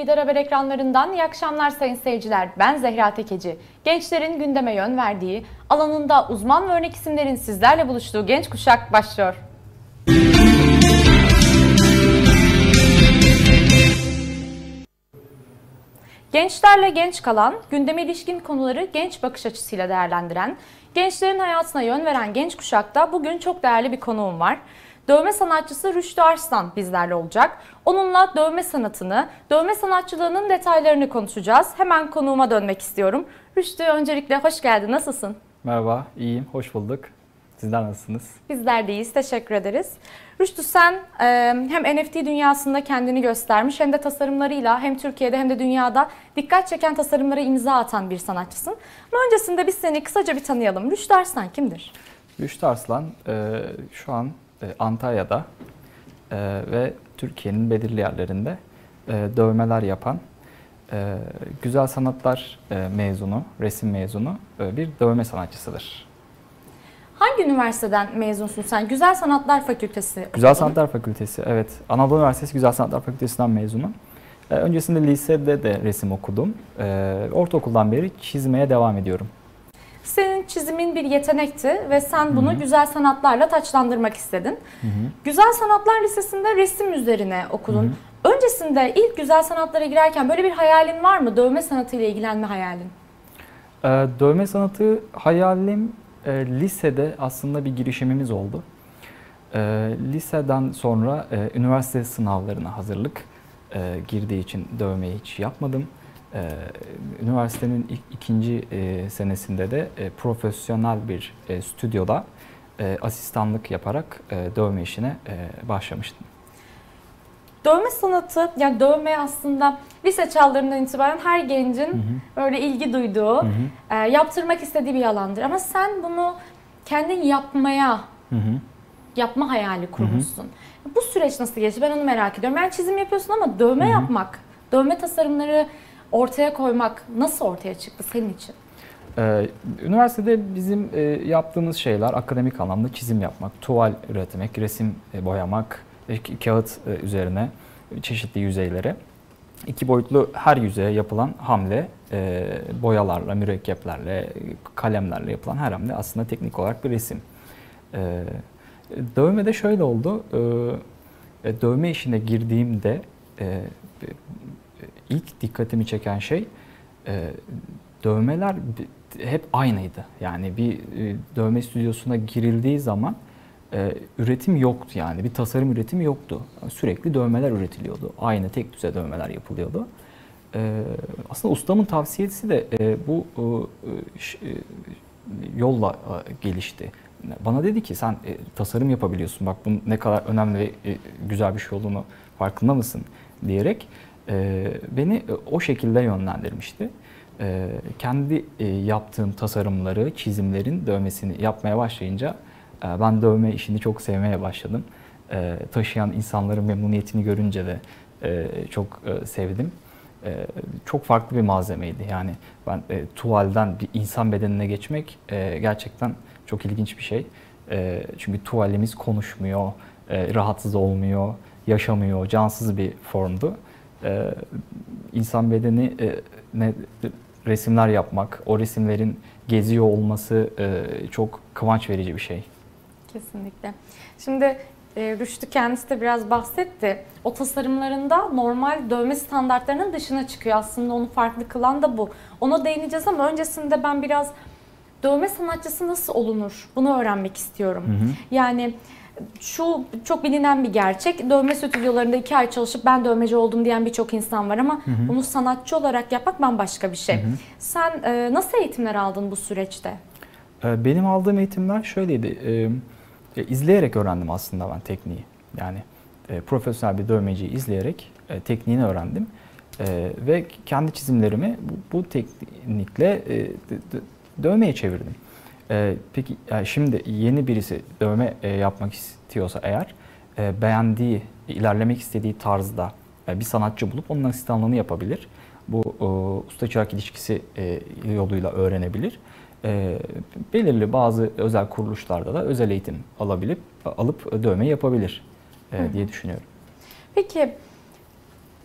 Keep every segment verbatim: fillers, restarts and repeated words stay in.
Lider Haber ekranlarından iyi akşamlar sayın seyirciler. Ben Zehra Tekeci. Gençlerin gündeme yön verdiği, alanında uzman ve örnek isimlerin sizlerle buluştuğu Genç Kuşak başlıyor. Gençlerle genç kalan, gündeme ilişkin konuları genç bakış açısıyla değerlendiren, gençlerin hayatına yön veren Genç Kuşak'ta bugün çok değerli bir konuğum var. Dövme sanatçısı Rüştü Arslan bizlerle olacak. Onunla dövme sanatını, dövme sanatçılığının detaylarını konuşacağız. Hemen konuğuma dönmek istiyorum. Rüştü, öncelikle hoş geldin. Nasılsın? Merhaba, iyiyim. Hoş bulduk. Sizler nasılsınız? Bizler de iyiyiz. Teşekkür ederiz. Rüştü, sen e, hem N F T dünyasında kendini göstermiş hem de tasarımlarıyla hem Türkiye'de hem de dünyada dikkat çeken tasarımlara imza atan bir sanatçısın. Ama öncesinde biz seni kısaca bir tanıyalım. Rüştü Arslan kimdir? Rüştü Arslan e, şu an e, Antalya'da e, ve Türkiye'nin belirli yerlerinde e, dövmeler yapan, e, güzel sanatlar e, mezunu, resim mezunu e, bir dövme sanatçısıdır. Hangi üniversiteden mezunsun sen? Güzel Sanatlar Fakültesi. Güzel Sanatlar Fakültesi, evet. Anadolu Üniversitesi Güzel Sanatlar Fakültesi'nden mezunum. E, öncesinde lisede de resim okudum. E, ortaokuldan beri çizmeye devam ediyorum. Senin çizimin bir yetenekti ve sen bunu Hı-hı. güzel sanatlarla taçlandırmak istedin. Hı-hı. Güzel Sanatlar Lisesi'nde resim üzerine okudun. Hı-hı. Öncesinde ilk güzel sanatlara girerken böyle bir hayalin var mı? Dövme sanatıyla ilgilenme hayalin. E, dövme sanatı hayalim e, lisede aslında bir girişimimiz oldu. E, liseden sonra e, üniversite sınavlarına hazırlık e, girdiği için dövmeyi hiç yapmadım. Ee, üniversitenin ilk, ikinci e, senesinde de e, profesyonel bir e, stüdyoda e, asistanlık yaparak e, dövme işine e, başlamıştım. Dövme sanatı, yani dövme aslında lise çağlarından itibaren her gencin hı hı. böyle ilgi duyduğu, hı hı. E, yaptırmak istediği bir alandır. Ama sen bunu kendin yapmaya, hı hı. yapma hayali kurmuşsun. Hı hı. Bu süreç nasıl geçti? Ben onu merak ediyorum. Yani çizim yapıyorsun ama dövme hı hı. yapmak, dövme tasarımları ortaya koymak nasıl ortaya çıktı senin için? Ee, üniversitede bizim e, yaptığımız şeyler akademik anlamda çizim yapmak, tuval üretmek, resim e, boyamak, e, kağıt e, üzerine çeşitli yüzeylere, iki boyutlu her yüzeye yapılan hamle, e, boyalarla, mürekkeplerle, kalemlerle yapılan her hamle aslında teknik olarak bir resim. E, dövmede şöyle oldu, e, dövme işine girdiğimde e, İlk dikkatimi çeken şey e, dövmeler hep aynıydı. Yani bir e, dövme stüdyosuna girildiği zaman e, üretim yoktu, yani bir tasarım üretimi yoktu. Sürekli dövmeler üretiliyordu. Aynı tek düze dövmeler yapılıyordu. E, aslında ustamın tavsiyesi de e, bu e, e, yolla e, gelişti. Bana dedi ki sen e, tasarım yapabiliyorsun, bak bunun ne kadar önemli ve e, güzel bir şey olduğunu farkında mısın diyerek Ee, beni o şekilde yönlendirmişti. Ee, kendi e, yaptığım tasarımları, çizimlerin dövmesini yapmaya başlayınca e, ben dövme işini çok sevmeye başladım. E, taşıyan insanların memnuniyetini görünce de e, çok e, sevdim. E, çok farklı bir malzemeydi. Yani ben e, tuvalden bir insan bedenine geçmek e, gerçekten çok ilginç bir şey. E, çünkü tuvalimiz konuşmuyor, e, rahatsız olmuyor, yaşamıyor, cansız bir formdu. Ee, insan bedeni e, ne, resimler yapmak, o resimlerin geziyor olması e, çok kıvanç verici bir şey. Kesinlikle. Şimdi e, Rüştü kendisi de biraz bahsetti. O tasarımlarında normal dövme standartlarının dışına çıkıyor. Aslında onu farklı kılan da bu. Ona değineceğiz ama öncesinde ben biraz dövme sanatçısı nasıl olunur? Bunu öğrenmek istiyorum. Hı hı. Yani şu çok bilinen bir gerçek. Dövme stüdyolarında iki ay çalışıp ben dövmeci oldum diyen birçok insan var ama hı hı. bunu sanatçı olarak yapmak bambaşka bir şey. Hı hı. Sen e, nasıl eğitimler aldın bu süreçte? Benim aldığım eğitimler şöyleydi. E, izleyerek öğrendim aslında ben tekniği. Yani e, profesyonel bir dövmeciyi izleyerek e, tekniğini öğrendim. E, ve kendi çizimlerimi bu, bu teknikle e, dövmeye çevirdim. Ee, peki yani şimdi yeni birisi dövme e, yapmak istiyorsa eğer e, beğendiği, ilerlemek istediği tarzda e, bir sanatçı bulup onun asistanlığını yapabilir. Bu e, usta-çırak ilişkisi e, yoluyla öğrenebilir. E, belirli bazı özel kuruluşlarda da özel eğitim alabilip alıp dövme yapabilir e, diye düşünüyorum. Peki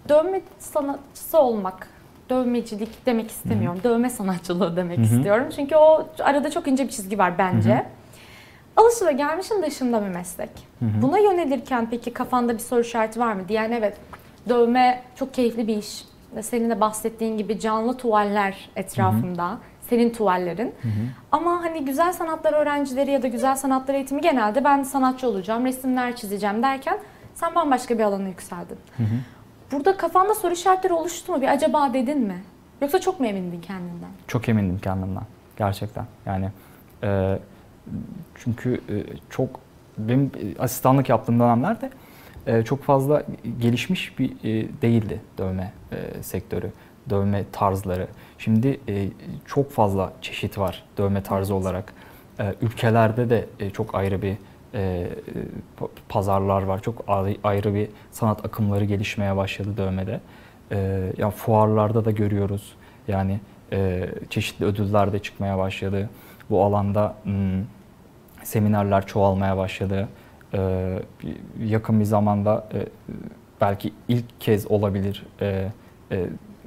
Dövme sanatçısı olmak, dövmecilik demek istemiyorum. Hı-hı. Dövme sanatçılığı demek Hı-hı. istiyorum. Çünkü o arada çok ince bir çizgi var bence. Hı-hı. Alışılagelmişin dışında bir meslek. Hı-hı. Buna yönelirken peki kafanda bir soru işareti var mı? Yani evet, dövme çok keyifli bir iş. Senin de bahsettiğin gibi canlı tuvaller etrafında. Hı-hı. Senin tuvallerin. Hı hı. Ama hani güzel sanatlar öğrencileri ya da güzel sanatlar eğitimi genelde ben sanatçı olacağım, resimler çizeceğim derken sen bambaşka bir alana yükseldin. Hı hı. Burada kafanda soru işaretleri oluştu mu? Bir acaba dedin mi? Yoksa çok mu emindin kendinden? Çok emindim kendimden. Gerçekten. Yani e, çünkü e, çok benim asistanlık yaptığım dönemlerde e, çok fazla gelişmiş bir e, değildi dövme e, sektörü, dövme tarzları. Şimdi e, çok fazla çeşit var dövme tarzı evet. olarak. E, ülkelerde de e, çok ayrı bir e, pazarlar var. Çok ayrı bir sanat akımları gelişmeye başladı dövmede. E, ya fuarlarda da görüyoruz. Yani e, çeşitli ödüller de çıkmaya başladı. Bu alanda m, seminerler çoğalmaya başladı. E, yakın bir zamanda e, belki ilk kez olabilir. E, e,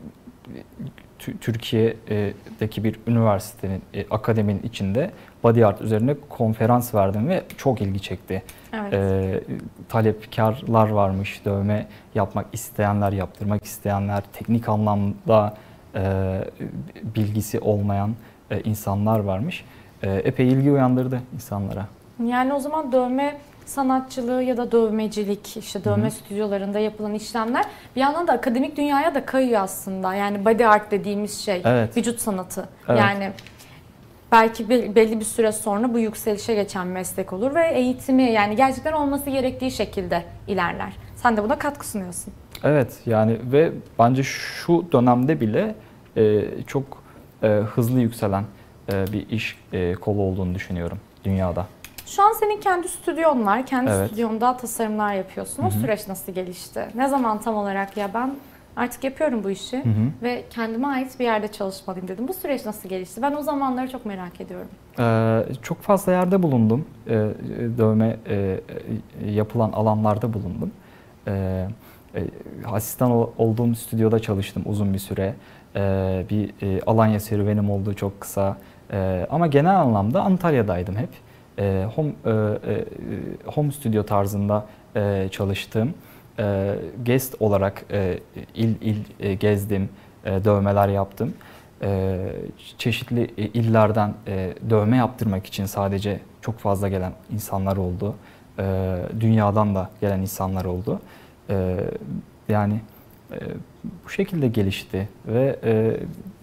Türkiye'deki bir üniversitenin, akademinin içinde body art üzerine konferans verdim ve çok ilgi çekti. Evet. E, talepkarlar varmış, dövme yapmak isteyenler, yaptırmak isteyenler, teknik anlamda e, bilgisi olmayan e, insanlar varmış. E, epey ilgi uyandırdı insanlara. Yani o zaman dövme sanatçılığı ya da dövmecilik, işte dövme Hı-hı. stüdyolarında yapılan işlemler bir yandan da akademik dünyaya da kayıyor aslında. Yani body art dediğimiz şey, evet. vücut sanatı. Evet. Yani belki belli bir süre sonra bu yükselişe geçen meslek olur ve eğitimi yani gerçekten olması gerektiği şekilde ilerler. Sen de buna katkı sunuyorsun. Evet yani ve bence şu dönemde bile e, çok e, hızlı yükselen e, bir iş e, kolu olduğunu düşünüyorum dünyada. Şu an senin kendi stüdyon var. Kendi evet. stüdyonda tasarımlar yapıyorsun. O Hı-hı. süreç nasıl gelişti? Ne zaman tam olarak ya ben artık yapıyorum bu işi Hı-hı. ve kendime ait bir yerde çalışmalıyım dedim. Bu süreç nasıl gelişti? Ben o zamanları çok merak ediyorum. Ee, çok fazla yerde bulundum. Ee, dövme e, yapılan alanlarda bulundum. Ee, e, asistan ol, olduğum stüdyoda çalıştım uzun bir süre. Ee, bir e, Alanya serüvenim oldu çok kısa. Ee, ama genel anlamda Antalya'daydım hep. E, home e, e, home stüdyo tarzında e, çalıştım. E, guest olarak e, il il e, gezdim, e, dövmeler yaptım. E, çeşitli illerden e, dövme yaptırmak için sadece çok fazla gelen insanlar oldu. E, dünyadan da gelen insanlar oldu. E, yani e, bu şekilde gelişti ve e,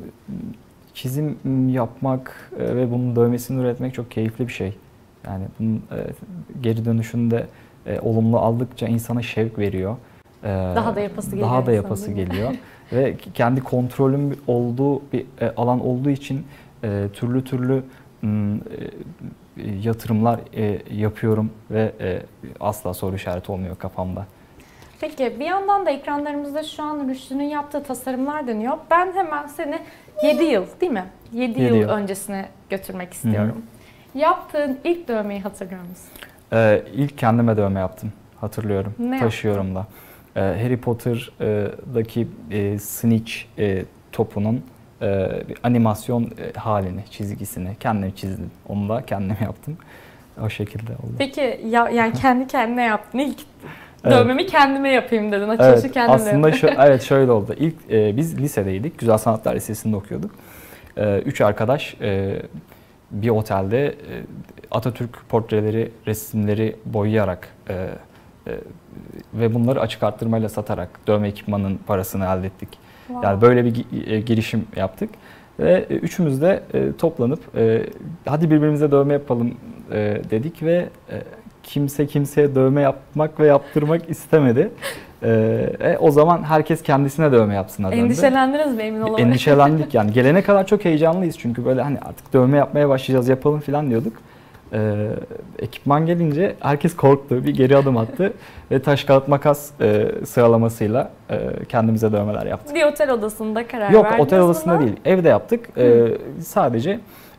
çizim yapmak e, ve bunun dövmesini üretmek çok keyifli bir şey. Yani bunun e, geri dönüşünde e, olumlu aldıkça insana şevk veriyor. E, daha da yapası geliyor. Daha da yapası geliyor. Ve kendi kontrolüm olduğu bir e, alan olduğu için e, türlü türlü e, yatırımlar e, yapıyorum ve e, asla soru işareti olmuyor kafamda. Peki bir yandan da ekranlarımızda şu an Rüştü'nün yaptığı tasarımlar dönüyor. Ben hemen seni yedi yıl değil mi? yedi yıl, yıl öncesine götürmek istiyorum. Hı-hı. Yaptığın ilk dövmeyi hatırlıyor musun? Ee, ilk kendime dövme yaptım. Hatırlıyorum. Ne Taşıyorum yaptın? da. Ee, Harry Potter'daki e, Snitch e, topunun e, bir animasyon e, halini, çizgisini kendim çizdim. Onu da kendim yaptım. O şekilde oldu. Peki ya, yani kendi kendine yaptın. İlk evet. dövmemi kendime yapayım dedin. Açılışı evet, kendine. Aslında şu, evet şöyle oldu. İlk e, biz lisedeydik. Güzel Sanatlar Lisesi'nde okuyorduk. E, üç arkadaş e, bir otelde e, Atatürk portreleri, resimleri boyayarak e, e, ve bunları açık arttırmayla satarak dövme ekipmanının parasını elde ettik. Wow. Yani böyle bir e, girişim yaptık. Ve e, üçümüz de e, toplanıp e, hadi birbirimize dövme yapalım e, dedik ve e, kimse kimseye dövme yapmak ve yaptırmak istemedi. Ee, o zaman herkes kendisine dövme yapsın döndü. Endişelendiniz mi emin olamadım? Endişelendik yani. Gelene kadar çok heyecanlıyız çünkü böyle hani artık dövme yapmaya başlayacağız yapalım falan diyorduk. Ee, ekipman gelince herkes korktu, bir geri adım attı ve taş kağıt makas e, sıralamasıyla e, kendimize dövmeler yaptık. Bir otel odasında karar Yok, verdiniz Yok otel odasında buna? değil, evde yaptık. Ee, sadece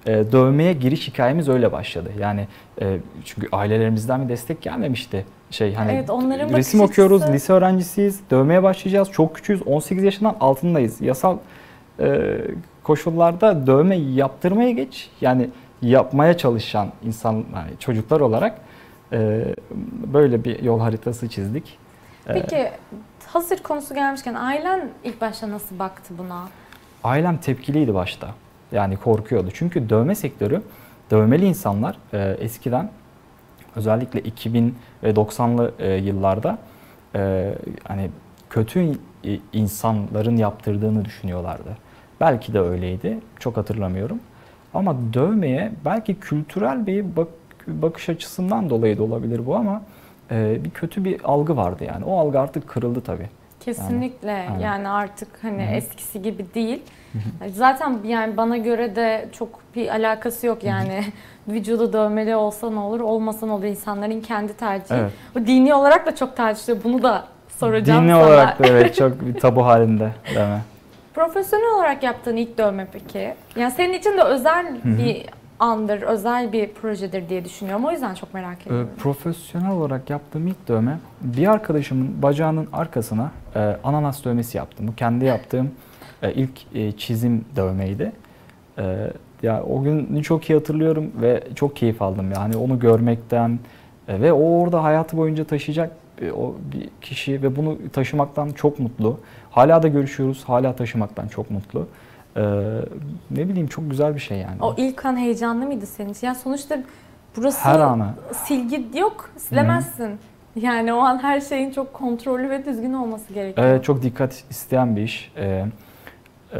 e, dövmeye giriş hikayemiz öyle başladı. Yani e, çünkü ailelerimizden bir destek gelmemişti. Şey hani Evet, onların resim bakış okuyoruz, açısı- lise öğrencisiyiz, dövmeye başlayacağız. Çok küçüğüz, on sekiz yaşından altındayız. Yasal e, koşullarda dövme yaptırmaya geç. Yani yapmaya çalışan insan, yani çocuklar olarak e, böyle bir yol haritası çizdik. E, Peki hazır konusu gelmişken ailen ilk başta nasıl baktı buna? Ailem tepkiliydi başta. Yani korkuyordu. Çünkü dövme sektörü, dövmeli insanlar e, eskiden özellikle iki bin ve doksanlı e, yıllarda e, hani kötü i- insanların yaptırdığını düşünüyorlardı. Belki de öyleydi. Çok hatırlamıyorum. Ama dövmeye belki kültürel bir bak- bakış açısından dolayı da olabilir bu ama e, bir kötü bir algı vardı yani. O algı artık kırıldı tabii. Kesinlikle yani, Yani, evet. artık hani Hı hı. eskisi gibi değil. Zaten yani bana göre de çok bir alakası yok yani vücudu dövmeli olsa ne olur olmasa ne olur, insanların kendi tercihi. Evet. Bu dini olarak da çok tartışılıyor, bunu da soracağım Dini sana. olarak da evet çok bir tabu halinde dövme. Profesyonel olarak yaptığın ilk dövme peki? Yani senin için de özel hı. bir andır, özel bir projedir diye düşünüyorum. O yüzden çok merak Ee, ediyorum. profesyonel olarak yaptığım ilk dövme bir arkadaşımın bacağının arkasına e, ananas dövmesi yaptım. Bu kendi yaptığım e, ilk e, çizim dövmeydi. E, ya o günü çok iyi hatırlıyorum ve çok keyif aldım yani onu görmekten e, ve o orada hayatı boyunca taşıyacak e, o bir kişi ve bunu taşımaktan çok mutlu. Hala da görüşüyoruz, hala taşımaktan çok mutlu. E, ne bileyim çok güzel bir şey yani. O ilk an heyecanlı mıydı senin için? Yani sonuçta burası Her anı. silgi yok, silemezsin. Yani o an her şeyin çok kontrollü ve düzgün olması gerekiyor. Evet, çok dikkat isteyen bir iş. Ee, e,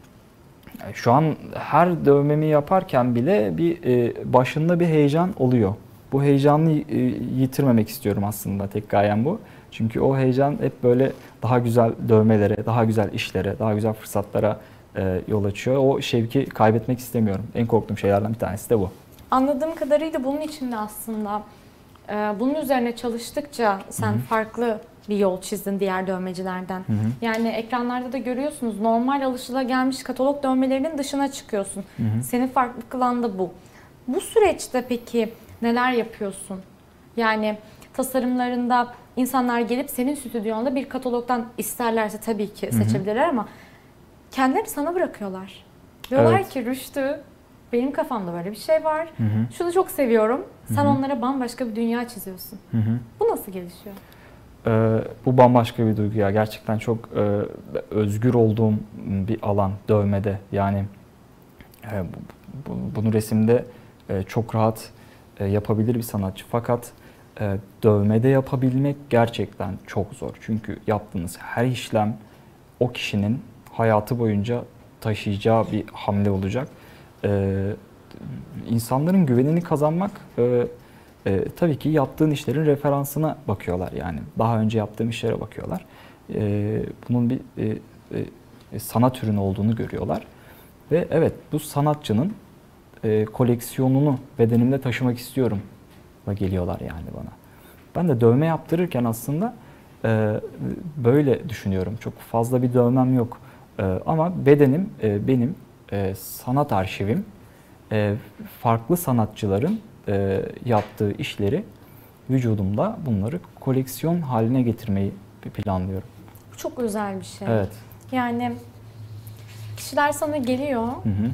şu an her dövmemi yaparken bile bir e, başında bir heyecan oluyor. Bu heyecanı e, yitirmemek istiyorum aslında, tek gayem bu. Çünkü o heyecan hep böyle daha güzel dövmelere, daha güzel işlere, daha güzel fırsatlara e, yol açıyor. O şevki kaybetmek istemiyorum. En korktuğum şeylerden bir tanesi de bu. Anladığım kadarıyla bunun için de aslında e, bunun üzerine çalıştıkça sen Hı hı. farklı bir yol çizdin diğer dövmecilerden. Hı hı. Yani ekranlarda da görüyorsunuz, normal alışılagelmiş katalog dövmelerinin dışına çıkıyorsun. Hı hı. Seni farklı kılan da bu. Bu süreçte peki neler yapıyorsun? Yani tasarımlarında insanlar gelip senin stüdyonda bir katalogdan isterlerse tabii ki Hı hı. seçebilirler ama kendileri sana bırakıyorlar. Diyorlar Evet. ki Rüştü, benim kafamda böyle bir şey var. Hı hı. Şunu çok seviyorum. Sen Hı hı. onlara bambaşka bir dünya çiziyorsun. Hı hı. Bu nasıl gelişiyor? Ee, bu bambaşka bir duygu ya. Gerçekten çok e, özgür olduğum bir alan dövmede. Yani e, bu- bu- bunu resimde e, çok rahat e, yapabilir bir sanatçı. Fakat e, dövmede yapabilmek gerçekten çok zor. Çünkü yaptığınız her işlem o kişinin hayatı boyunca taşıyacağı bir hamle olacak. E, insanların güvenini kazanmak e, e, tabii ki yaptığın işlerin referansına bakıyorlar yani. Daha önce yaptığım işlere bakıyorlar. E, bunun bir e, e, sanat ürünü olduğunu görüyorlar. Ve evet, bu sanatçının e, koleksiyonunu bedenimde taşımak istiyorum da geliyorlar yani bana. Ben de dövme yaptırırken aslında e, böyle düşünüyorum. Çok fazla bir dövmem yok. E, ama bedenim e, benim e, sanat arşivim. E, farklı sanatçıların e, yaptığı işleri vücudumda bunları koleksiyon haline getirmeyi planlıyorum. Bu çok özel bir şey. Evet. Yani kişiler sana geliyor. Hı hı.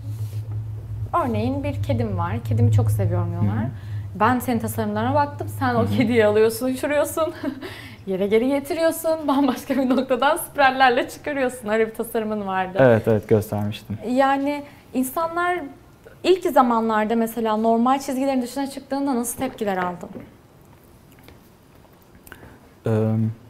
Örneğin bir kedim var. Kedimi çok seviyorum diyorlar. Hı hı. Ben senin tasarımlarına baktım. Sen Hı o hı. kediyi alıyorsun, uçuruyorsun. Yere geri getiriyorsun. Bambaşka bir noktadan spirallerle çıkarıyorsun. Öyle bir tasarımın vardı. Evet, evet, göstermiştim. Yani insanlar ilk zamanlarda mesela normal çizgilerin dışına çıktığında nasıl tepkiler aldın? Ee,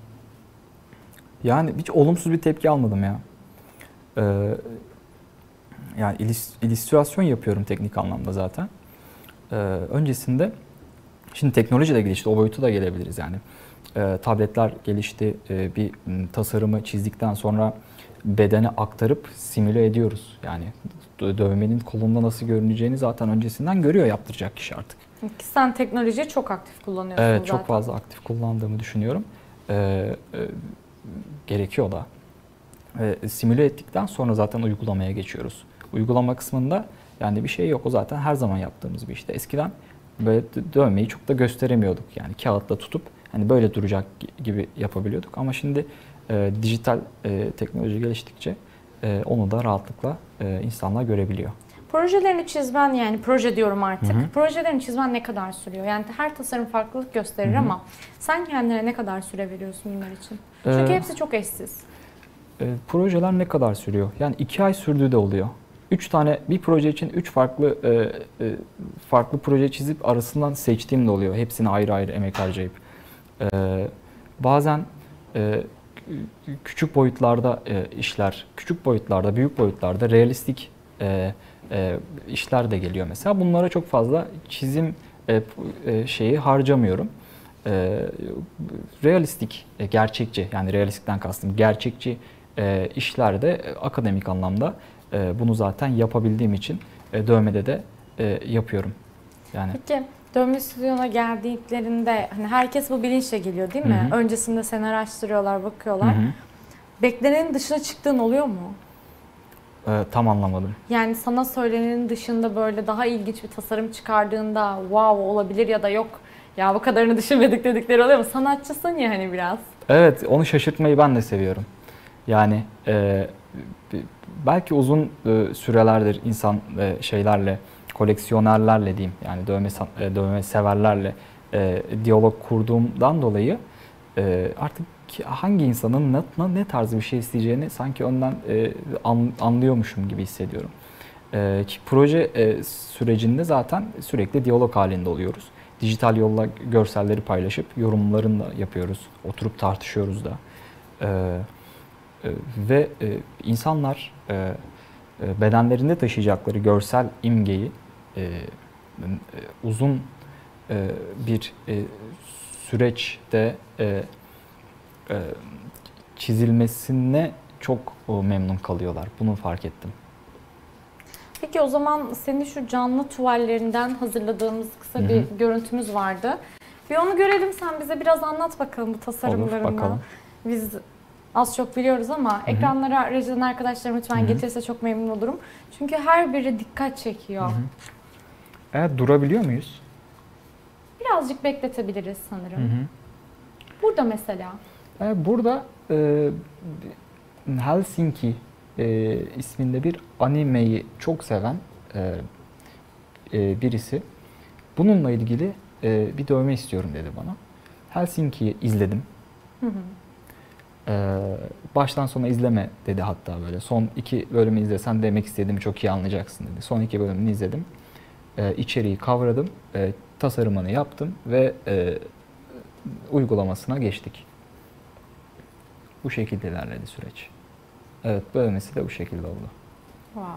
yani hiç olumsuz bir tepki almadım ya. Ee, yani ilis- illüstrasyon yapıyorum teknik anlamda zaten. Ee, öncesinde, şimdi teknoloji de gelişti, o boyuta da gelebiliriz yani. Ee, tabletler gelişti, ee, bir m, tasarımı çizdikten sonra bedene aktarıp simüle ediyoruz. Yani dö- dövmenin kolunda nasıl görüneceğini zaten öncesinden görüyor yaptıracak kişi artık. Sen teknolojiyi çok aktif kullanıyorsun Evet, zaten. çok fazla aktif kullandığımı düşünüyorum. Ee, e, gerekiyor da. E, simüle ettikten sonra zaten uygulamaya geçiyoruz. Uygulama kısmında Yani bir şey yok, o zaten her zaman yaptığımız bir işte. Eskiden böyle dövmeyi çok da gösteremiyorduk. Yani kağıtla tutup hani böyle duracak gibi yapabiliyorduk. Ama şimdi e, dijital e, teknoloji geliştikçe e, onu da rahatlıkla e, insanlar görebiliyor. Projelerini çizmen, yani proje diyorum artık. Hı hı. Projelerini çizmen ne kadar sürüyor? Yani her tasarım farklılık gösterir Hı hı. ama sen kendine ne kadar süre veriyorsun bunlar için? Çünkü Ee, hepsi çok eşsiz. e, projeler ne kadar sürüyor? Yani iki ay sürdüğü de oluyor. Üç tane bir proje için üç farklı e, e, farklı proje çizip arasından seçtiğim de oluyor. Hepsini ayrı ayrı emek harcayıp. E, bazen e, küçük boyutlarda e, işler, küçük boyutlarda, büyük boyutlarda realistik e, e, işler de geliyor mesela. Bunlara çok fazla çizim e, e, şeyi harcamıyorum. E, realistik, e, gerçekçi, yani realistikten kastım gerçekçi e, işlerde e, akademik anlamda e, bunu zaten yapabildiğim için e, dövmede de e, yapıyorum. Yani. Peki dövme stüdyona geldiklerinde hani herkes bu bilinçle geliyor değil mi? Hı hı. Öncesinde seni araştırıyorlar, bakıyorlar. Hı hı. Beklenenin dışına çıktığın oluyor mu? E, tam anlamadım. Yani sana söylenenin dışında böyle daha ilginç bir tasarım çıkardığında wow olabilir ya da yok ya bu kadarını düşünmedik dedikleri oluyor mu? Sanatçısın ya hani biraz. Evet, onu şaşırtmayı ben de seviyorum. Yani e, belki uzun e, sürelerdir insan e, şeylerle, koleksiyonerlerle diyeyim, yani dövme e, dövme severlerle e, diyalog kurduğumdan dolayı e, artık hangi insanın ne, ne tarz bir şey isteyeceğini sanki önden e, an, anlıyormuşum gibi hissediyorum. E, ki proje e, sürecinde zaten sürekli diyalog halinde oluyoruz. Dijital yolla görselleri paylaşıp yorumlarını da yapıyoruz. Oturup tartışıyoruz da. E, e, ve e, insanlar e, e, bedenlerinde taşıyacakları görsel imgeyi e, e, uzun e, bir e, süreçte e, e, çizilmesine çok o, memnun kalıyorlar. Bunu fark ettim. Peki o zaman senin şu canlı tuvallerinden hazırladığımız kısa bir Hı hı. görüntümüz vardı. Bir onu görelim, sen bize biraz anlat bakalım bu tasarımlarını. Olur, bakalım. Biz az çok biliyoruz ama Hı hı. ekranlara rejiden arkadaşlarım lütfen Hı hı. getirirse çok memnun olurum. Çünkü her biri dikkat çekiyor. Hı hı. Evet, durabiliyor muyuz? Birazcık bekletebiliriz sanırım. Hı hı. Burada mesela. E, burada e, Helsinki e, isminde bir animeyi çok seven e, e, birisi bununla ilgili e, bir dövme istiyorum dedi bana. Helsinki'yi izledim. Hı hı. E, baştan sona izleme dedi hatta böyle. Son iki bölümü izlesen demek istediğimi çok iyi anlayacaksın dedi. Son iki bölümünü izledim. E, içeriği kavradım. E, tasarımını yaptım ve e, uygulamasına geçtik. Bu şekilde ilerledi süreç. Evet, bölmesi de bu şekilde oldu. Wow.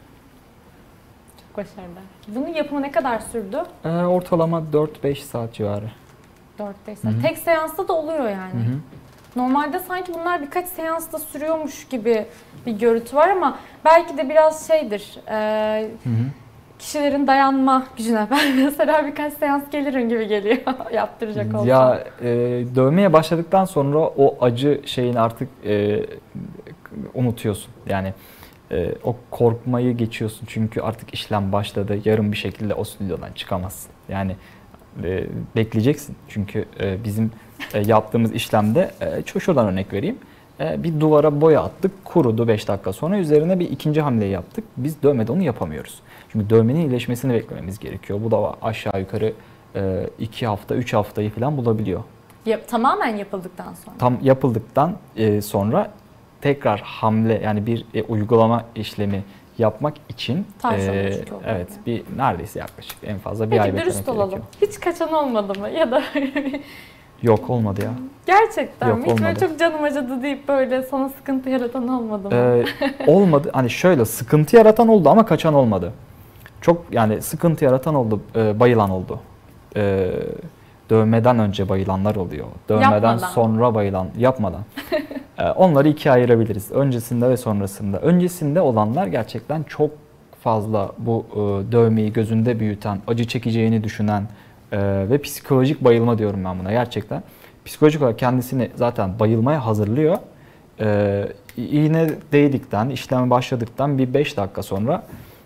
Çok başarılı. Bunun yapımı ne kadar sürdü? Ee, ortalama dört beş saat civarı. dört beş Hı saat. hı. Tek seansta da oluyor yani. Hı hı. Normalde sanki bunlar birkaç seansta sürüyormuş gibi bir görüntü var ama belki de biraz şeydir. E, Hı hı. kişilerin dayanma gücüne. Ben mesela birkaç seans gelirim gibi geliyor yaptıracak olsam. Ya e, dövmeye başladıktan sonra o acı şeyini artık e, unutuyorsun. Yani e, o korkmayı geçiyorsun çünkü artık işlem başladı. Yarın bir şekilde o stüdyodan çıkamazsın. Yani e, bekleyeceksin. Çünkü e, bizim e, yaptığımız işlemde e, şuradan örnek vereyim. E, bir duvara boya attık, kurudu beş dakika sonra. Üzerine bir ikinci hamleyi yaptık. Biz dövmede onu yapamıyoruz. Çünkü dövmenin iyileşmesini beklememiz gerekiyor. Bu da aşağı yukarı iki hafta, üç haftayı falan bulabiliyor. Yap, tamamen yapıldıktan sonra. Tam yapıldıktan sonra tekrar hamle, yani bir uygulama işlemi yapmak için e, evet bir neredeyse yaklaşık en fazla bir Peki, ay beklemek dürüst gerekiyor. olalım. Hiç kaçan olmadı mı? Ya da yok, olmadı ya. Gerçekten Yok, mi? Hiç olmadı. böyle çok canım acıdı deyip böyle sana sıkıntı yaratan olmadı mı? Ee, olmadı. Hani şöyle sıkıntı yaratan oldu ama kaçan olmadı. Çok yani sıkıntı yaratan oldu, e, bayılan oldu. E, dövmeden önce bayılanlar oluyor. Dövmeden Yapmadan. sonra bayılan, yapmadan. e, onları ikiye ayırabiliriz. Öncesinde ve sonrasında. Öncesinde olanlar gerçekten çok fazla bu e, dövmeyi gözünde büyüten, acı çekeceğini düşünen e, ve psikolojik bayılma diyorum ben buna gerçekten. Psikolojik olarak kendisini zaten bayılmaya hazırlıyor. E, iğne değdikten, işleme başladıktan bir beş dakika sonra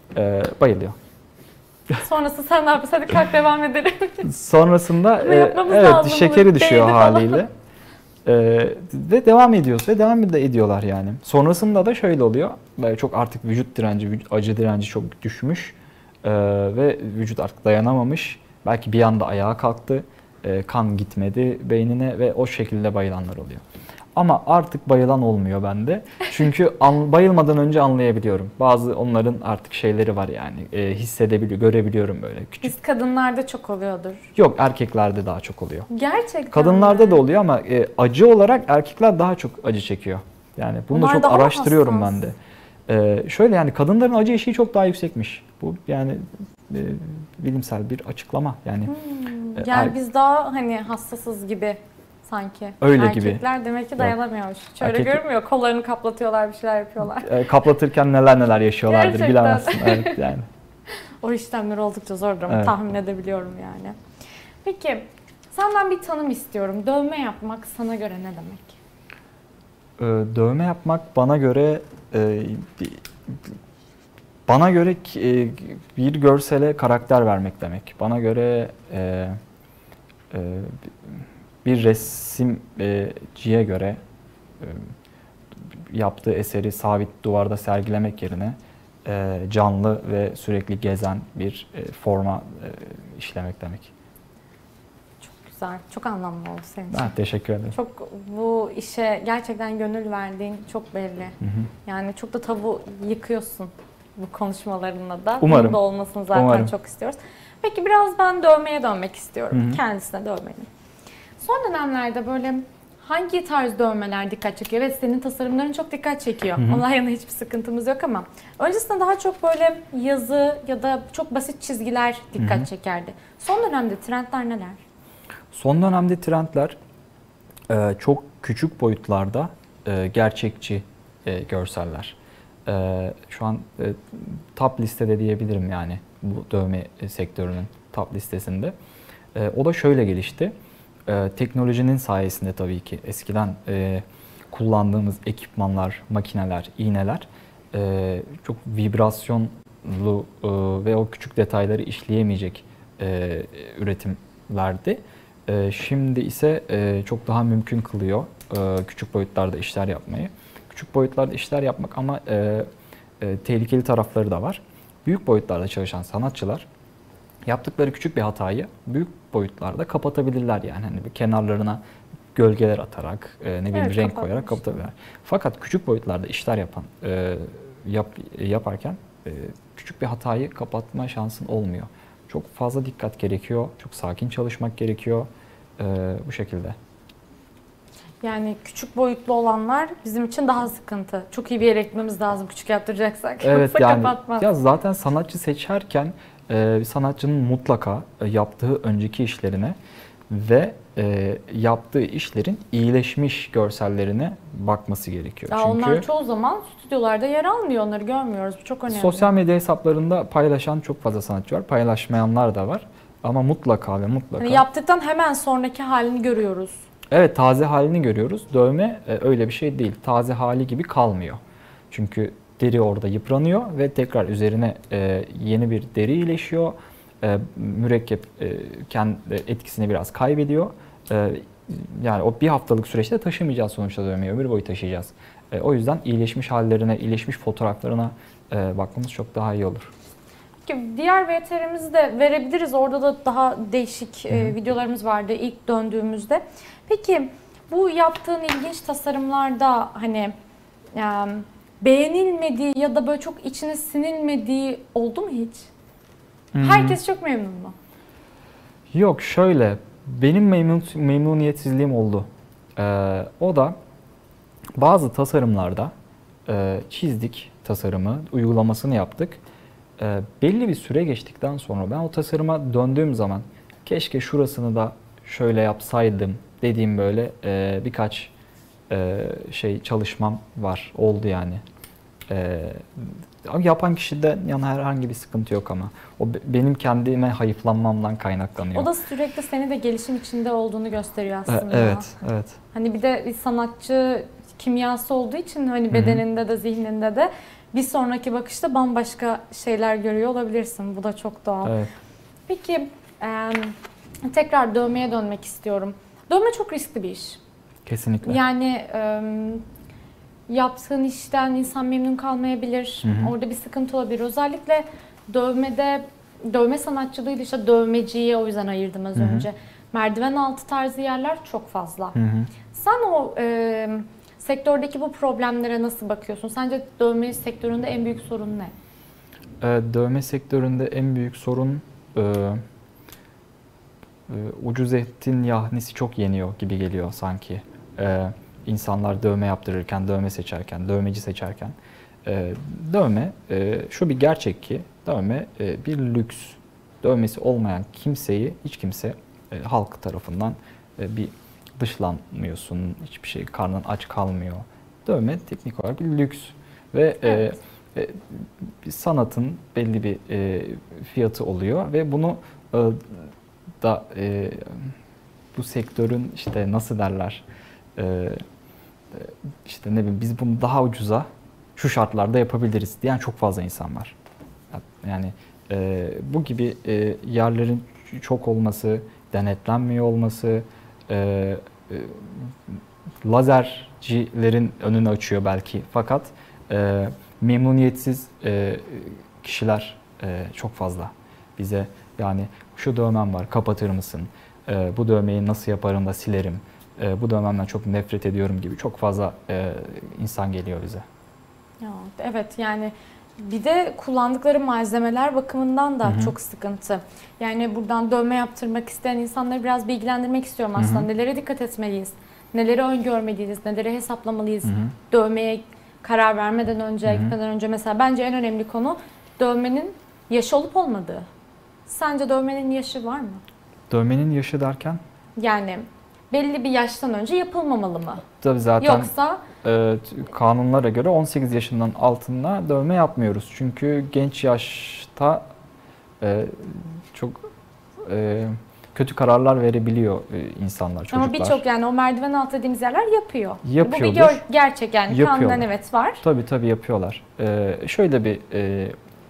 e, bayılıyor. Sonrası sen ne yapıyorsun? Hadi kalk devam edelim. Sonrasında Bunu e, yapmamız evet lazım, şekeri bunu düşüyor beğeni falan. haliyle. E, ve devam ediyoruz ve devam de ediyorlar yani. Sonrasında da şöyle oluyor. Böyle çok artık vücut direnci, vücut, acı direnci çok düşmüş e, ve vücut artık dayanamamış. Belki bir anda ayağa kalktı. E, kan gitmedi beynine ve o şekilde bayılanlar oluyor. Ama artık bayılan olmuyor bende. Çünkü an, bayılmadan önce anlayabiliyorum. Bazı onların artık şeyleri var yani. E, hissedebiliyor, görebiliyorum böyle küçük. Biz kadınlarda çok oluyordur. Yok, erkeklerde daha çok oluyor. Gerçekten Kadınlarda mi? da oluyor ama e, acı olarak erkekler daha çok acı çekiyor. Yani bunu da Onlar çok daha araştırıyorum hassas. ben de. E, şöyle yani kadınların acı eşiği çok daha yüksekmiş. Bu yani e, bilimsel bir açıklama yani. Hmm, E, yani er- biz daha hani hassasız gibi sanki. Öyle gibi. Erkekler demek ki dayanamıyormuş. Şöyle Erkek- görmüyor. Kollarını kaplatıyorlar, bir şeyler yapıyorlar. e, kaplatırken neler neler yaşıyorlardır Gerçekten. bilemezsin. Evet yani. O işlemler oldukça zordur ama Evet. tahmin edebiliyorum yani. Peki senden bir tanım istiyorum. Dövme yapmak sana göre ne demek? Ee, Dövme yapmak bana göre e, bir- bana göre ki- e, bir görsele karakter vermek demek. Bana göre e, e, bir resimciye göre e, yaptığı eseri sabit duvarda sergilemek yerine e, canlı ve sürekli gezen bir e, forma e, işlemek demek. Güzel, çok anlamlı oldu senin için. Ha, teşekkür ederim. Çok bu işe gerçekten gönül verdiğin çok belli. Hı hı. Yani çok da tabu yıkıyorsun bu konuşmalarınla da. Umarım. Bunun da olmasını zaten Umarım. çok istiyoruz. Peki biraz ben dövmeye dönmek istiyorum. Hı hı. Kendisine dövmenin. Son dönemlerde böyle hangi tarz dövmeler dikkat çekiyor? Evet, senin tasarımların çok dikkat çekiyor. Hı hı. Onlar yanında hiçbir sıkıntımız yok ama öncesinde daha çok böyle yazı ya da çok basit çizgiler dikkat Hı hı. çekerdi. Son dönemde trendler neler? Son dönemde trendler e, çok küçük boyutlarda e, gerçekçi e, görseller. E, Şu an e, top listede diyebilirim yani bu dövme e, sektörünün top listesinde. E, O da şöyle gelişti. E, Teknolojinin sayesinde tabii ki eskiden e, kullandığımız ekipmanlar, makineler, iğneler e, çok vibrasyonlu e, ve o küçük detayları işleyemeyecek e, üretimlerdi. Ee, Şimdi ise e, çok daha mümkün kılıyor e, küçük boyutlarda işler yapmayı. Küçük boyutlarda işler yapmak ama e, e, tehlikeli tarafları da var. Büyük boyutlarda çalışan sanatçılar yaptıkları küçük bir hatayı büyük boyutlarda kapatabilirler yani hani bir kenarlarına gölgeler atarak, e, ne bileyim Evet, renk koyarak kapatmıştım. kapatabilirler. Fakat küçük boyutlarda işler yapan e, yap, yaparken e, küçük bir hatayı kapatma şansın olmuyor. Çok fazla dikkat gerekiyor, çok sakin çalışmak gerekiyor e, bu şekilde. Yani küçük boyutlu olanlar bizim için daha sıkıntı. Çok iyi bir yere gitmemiz lazım küçük yaptıracaksak. Evet Yoksa yani kapatmaz. ya zaten sanatçı seçerken e, bir sanatçının mutlaka e, yaptığı önceki işlerine ve e, yaptığı işlerin iyileşmiş görsellerine bakması gerekiyor. Ya Çünkü onlar çoğu zaman stüdyolarda yer almıyor, onları görmüyoruz. Bu çok önemli. sosyal medya hesaplarında paylaşan çok fazla sanatçı var, paylaşmayanlar da var. Ama mutlaka ve mutlaka. Hani yaptıktan hemen sonraki halini görüyoruz. Evet, taze halini görüyoruz. Dövme e, öyle bir şey değil. Taze hali gibi kalmıyor. Çünkü deri orada yıpranıyor ve tekrar üzerine e, yeni bir deri iyileşiyor. E, mürekkep e, kendi etkisini biraz kaybediyor. E, yani o bir haftalık süreçte taşımayacağız sonuçta dövmeyi. Ömür boyu taşıyacağız. E, o yüzden iyileşmiş hallerine, iyileşmiş fotoğraflarına e, bakmamız çok daha iyi olur. Peki diğer V T R'imizi de verebiliriz. Orada da daha değişik e, Hı. videolarımız vardı ilk döndüğümüzde. Peki bu yaptığın ilginç tasarımlarda hani e, beğenilmediği ya da böyle çok içine sinilmediği oldu mu hiç? Hı. Herkes çok memnun mu? Yok, şöyle benim memnun, memnuniyetsizliğim oldu. Ee, o da bazı tasarımlarda e, çizdik tasarımı, uygulamasını yaptık. E, belli bir süre geçtikten sonra ben o tasarıma döndüğüm zaman keşke şurasını da şöyle yapsaydım dediğim böyle e, birkaç e, şey çalışmam var, oldu yani. E, yapan kişide yani herhangi bir sıkıntı yok ama o be- benim kendime hayıflanmamdan kaynaklanıyor. O da sürekli seni de gelişim içinde olduğunu gösteriyor E, aslında. evet, evet. Hani bir de bir sanatçı kimyası olduğu için hani bedeninde de zihninde de bir sonraki bakışta bambaşka şeyler görüyor olabilirsin. Bu da çok doğal. Evet. Peki e, tekrar dövmeye dönmek istiyorum. Dövme çok riskli bir iş. Kesinlikle. Yani e, yaptığın işten insan memnun kalmayabilir. Hı hı. Orada bir sıkıntı olabilir. Özellikle dövmede, dövme sanatçılığıyla işte dövmeciyi o yüzden ayırdım az Hı hı. önce. Merdiven altı tarzı yerler çok fazla. Hı hı. Sen o e, sektördeki bu problemlere nasıl bakıyorsun? Sence dövme sektöründe en büyük sorun ne? E, dövme sektöründe en büyük sorun e, e, ucuz etin yahnisi çok yeniyor gibi geliyor sanki. E, insanlar dövme yaptırırken, dövme seçerken, dövmeci seçerken. E, dövme, e, şu bir gerçek ki dövme e, bir lüks. Dövmesi olmayan kimseyi, hiç kimse e, halk tarafından e, bir dışlanmıyorsun, hiçbir şey, karnın aç kalmıyor. Dövme teknik olarak bir lüks ve Evet. e, e, bir sanatın belli bir e, fiyatı oluyor ve bunu e, da e, bu sektörün işte nasıl derler e, işte ne bileyim biz bunu daha ucuza şu şartlarda yapabiliriz diyen çok fazla insan var. Yani e, bu gibi e, yerlerin çok olması, denetlenmiyor olması, e, e, lazercilerin önünü açıyor belki. Fakat e, memnuniyetsiz e, kişiler e, çok fazla bize yani şu dövmem var kapatır mısın? E, bu dövmeyi nasıl yaparım da silerim? E, bu dövmemden çok nefret ediyorum gibi çok fazla e, insan geliyor bize. Ya, evet yani bir de kullandıkları malzemeler bakımından da Hı hı. çok sıkıntı. Yani buradan dövme yaptırmak isteyen insanları biraz bilgilendirmek istiyorum aslında. Hı hı. Nelere dikkat etmeliyiz? Neleri öngörmeliyiz? Neleri hesaplamalıyız? Hı hı. Dövmeye karar vermeden önce, Hı hı. gitmeden önce mesela bence en önemli konu dövmenin yaşı olup olmadığı. Sence dövmenin yaşı var mı? Dövmenin yaşı derken? Yani belli bir yaştan önce yapılmamalı mı? Tabii zaten Yoksa e, kanunlara göre on sekiz yaşından altına dövme yapmıyoruz. Çünkü genç yaşta e, çok e, kötü kararlar verebiliyor e, insanlar, çocuklar. ama birçok yani o merdiven altı dediğimiz yerler yapıyor. Bu bir Yapıyordur. gör, gerçek yani Yapıyorlar. kanundan evet var. Tabii tabii yapıyorlar. E, şöyle bir e, e,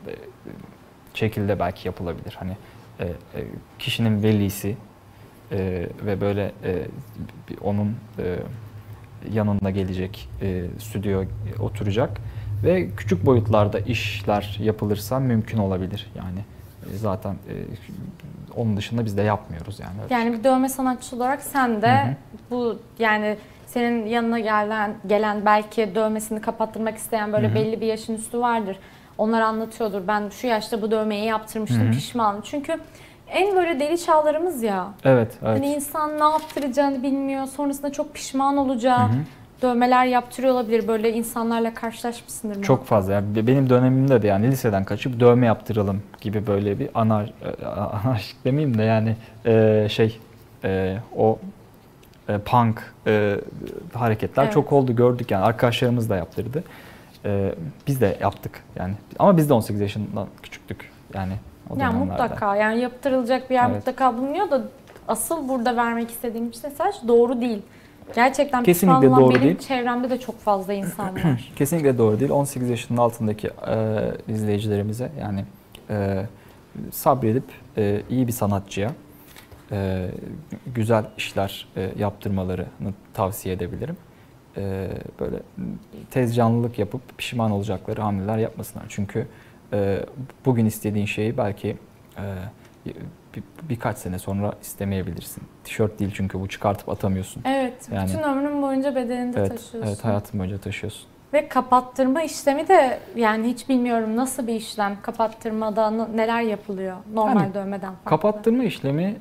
şekilde belki yapılabilir. Hani e, e, kişinin velisi e, ve böyle e, bir- onun e, yanında gelecek, e, stüdyo oturacak ve küçük boyutlarda işler yapılırsa mümkün olabilir. Yani e, zaten e, onun dışında biz de yapmıyoruz yani. Yani bir dövme sanatçısı olarak sen de Hı hı. bu yani senin yanına gelen gelen belki dövmesini kapattırmak isteyen böyle Hı hı. belli bir yaşın üstü vardır. Onlar anlatıyordur. Ben şu yaşta bu dövmeyi yaptırmıştım, Hı hı. pişmanım. Çünkü en böyle deli çağlarımız ya. Evet, evet. Hani insan ne yaptıracağını bilmiyor. Sonrasında çok pişman olacağı Hı hı. dövmeler yaptırıyor olabilir. Böyle insanlarla karşılaşmışsındır. Çok muhakkak. fazla. Yani benim dönemimde de yani liseden kaçıp dövme yaptıralım gibi böyle bir anar, anarşik demeyeyim de yani e, şey e, o e, punk e, hareketler Evet. çok oldu, gördük yani arkadaşlarımız da yaptırdı. E, biz de yaptık yani ama biz de on sekiz yaşından küçüktük yani o Yani dönemlerde. mutlaka yani yaptırılacak bir yer Evet. mutlaka bulunuyor da asıl burada vermek istediğim mesaj doğru değil. Gerçekten Kesinlikle pişman olan doğru benim değil. çevremde de çok fazla insan var. Kesinlikle doğru değil. on sekiz yaşının altındaki e, izleyicilerimize yani e, sabredip e, iyi bir sanatçıya e, güzel işler e, yaptırmalarını tavsiye edebilirim. E, böyle tez canlılık yapıp pişman olacakları hamleler yapmasınlar. Çünkü e, bugün istediğin şeyi belki e, bir, birkaç sene sonra istemeyebilirsin. Tişört değil çünkü bu, çıkartıp atamıyorsun. Evet, Yani- bütün ömrün boyunca bedeninde Evet, taşıyorsun. evet hayatın boyunca taşıyorsun. Ve kapattırma işlemi de yani hiç bilmiyorum nasıl bir işlem. Kapattırmada n- neler yapılıyor normal Yani dövmeden farklı. Kapattırma işlemi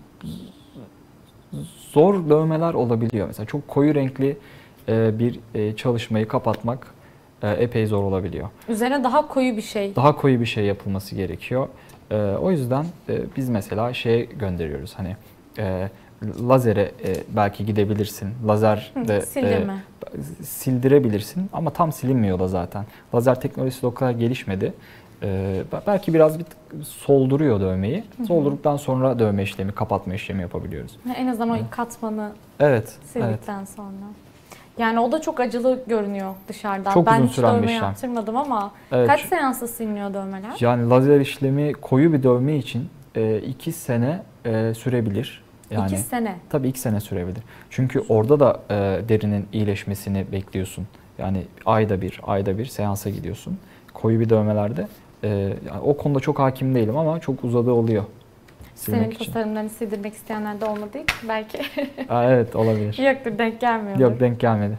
zor dövmeler olabiliyor. Mesela çok koyu renkli e, bir e, çalışmayı kapatmak e, epey zor olabiliyor. Üzerine daha koyu bir şey. Daha koyu bir şey yapılması gerekiyor. E, O yüzden e, biz mesela şeye gönderiyoruz hani e, lazere e, belki gidebilirsin. Lazer Hı, de sildirme. e, sildirebilirsin ama tam silinmiyor da zaten. Lazer teknolojisi de o kadar gelişmedi. Ee, belki biraz bir tık solduruyor dövmeyi. Soldurduktan sonra dövme işlemi, kapatma işlemi yapabiliyoruz. En azından o Evet. katmanı Evet, evet. sildikten sonra. Yani o da çok acılı görünüyor dışarıdan. Çok ben uzun hiç süren bir dövme işlem. yaptırmadım ama Evet. kaç seansta siliniyor dövmeler? Yani lazer işlemi koyu bir dövme için e, iki sene e, sürebilir. Yani, İki sene. Tabii iki sene sürebilir. Çünkü orada da e, derinin iyileşmesini bekliyorsun. Yani ayda bir, ayda bir seansa gidiyorsun. Koyu bir dövmelerde e, yani o konuda çok hakim değilim ama çok uzadığı oluyor. Senin için. tasarımlarını sildirmek isteyenler de olmadı hiç belki. Aa, evet olabilir. Yoktur, denk gelmiyordur. Yok, denk gelmedi.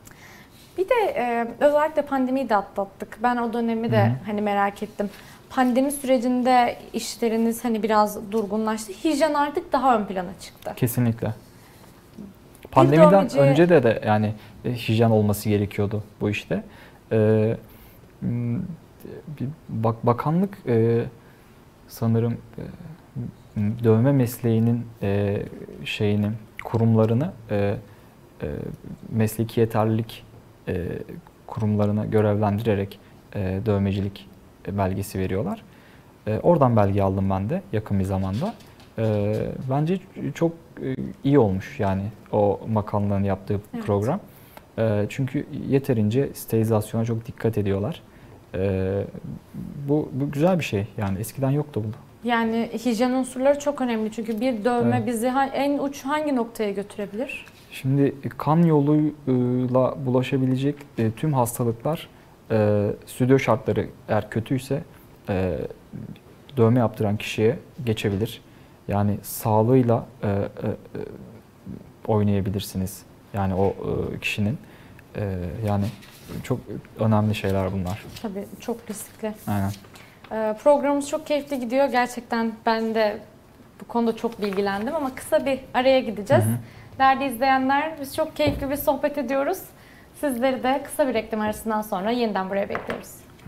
Bir de e, özellikle pandemiyi de atlattık. Ben o dönemi de Hı hı. hani merak ettim. Pandemi sürecinde işleriniz hani biraz durgunlaştı. Hijyen artık daha ön plana çıktı. Kesinlikle. Pandemiden dövmeci- önce de de yani e, hijyen olması gerekiyordu bu işte. Ee, m, bir bak bakanlık e, sanırım e, m, dövme mesleğinin e, şeyini kurumlarını e, e, mesleki yeterlilik e, kurumlarına görevlendirerek e, dövmecilik belgesi veriyorlar. E, oradan belge aldım ben de yakın bir zamanda. E, bence çok e, iyi olmuş yani o makamların yaptığı Evet. program. E, çünkü yeterince sterilizasyona çok dikkat ediyorlar. E, bu, bu güzel bir şey yani eskiden yoktu bu. Yani hijyen unsurları çok önemli çünkü bir dövme Evet. bizi ha- en uç hangi noktaya götürebilir? Şimdi kan yoluyla bulaşabilecek e, tüm hastalıklar e, stüdyo şartları eğer kötüyse e, dövme yaptıran kişiye geçebilir. Yani sağlığıyla e, e, e, oynayabilirsiniz. Yani o e, kişinin e, yani çok önemli şeyler bunlar. Tabii çok riskli. Aynen. Ee, Programımız çok keyifli gidiyor. Gerçekten ben de bu konuda çok bilgilendim ama kısa bir araya gideceğiz. Hı hı. Değerli izleyenler, biz çok keyifli bir sohbet ediyoruz. Sizleri de kısa bir reklam arasından sonra yeniden buraya bekliyoruz.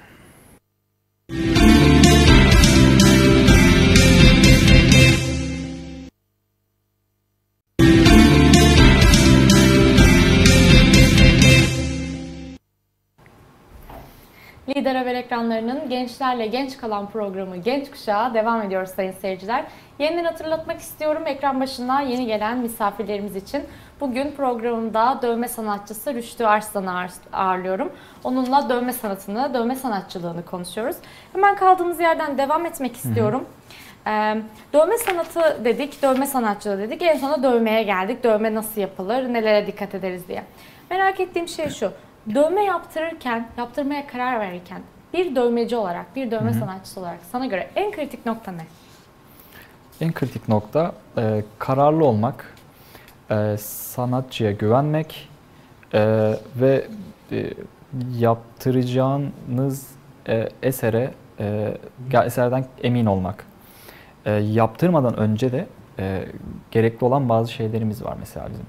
Lider Haber ekranlarının gençlerle genç kalan programı Genç Kuşağı devam ediyor sayın seyirciler. Yeniden hatırlatmak istiyorum ekran başına yeni gelen misafirlerimiz için. Bugün programımda dövme sanatçısı Rüştü Arslan'ı ağırlıyorum. Onunla dövme sanatını, dövme sanatçılığını konuşuyoruz. Hemen kaldığımız yerden devam etmek istiyorum. Ee, dövme sanatı dedik, dövme sanatçılığı dedik. En sona dövmeye geldik. Dövme nasıl yapılır, nelere dikkat ederiz diye. Merak ettiğim şey şu. Dövme yaptırırken, yaptırmaya karar verirken bir dövmeci olarak, bir dövme Hı hı. sanatçısı olarak sana göre en kritik nokta ne? En kritik nokta e, kararlı olmak, e, sanatçıya güvenmek e, ve e, yaptıracağınız e, esere e, eserden emin olmak. E, yaptırmadan önce de e, gerekli olan bazı şeylerimiz var mesela bizim.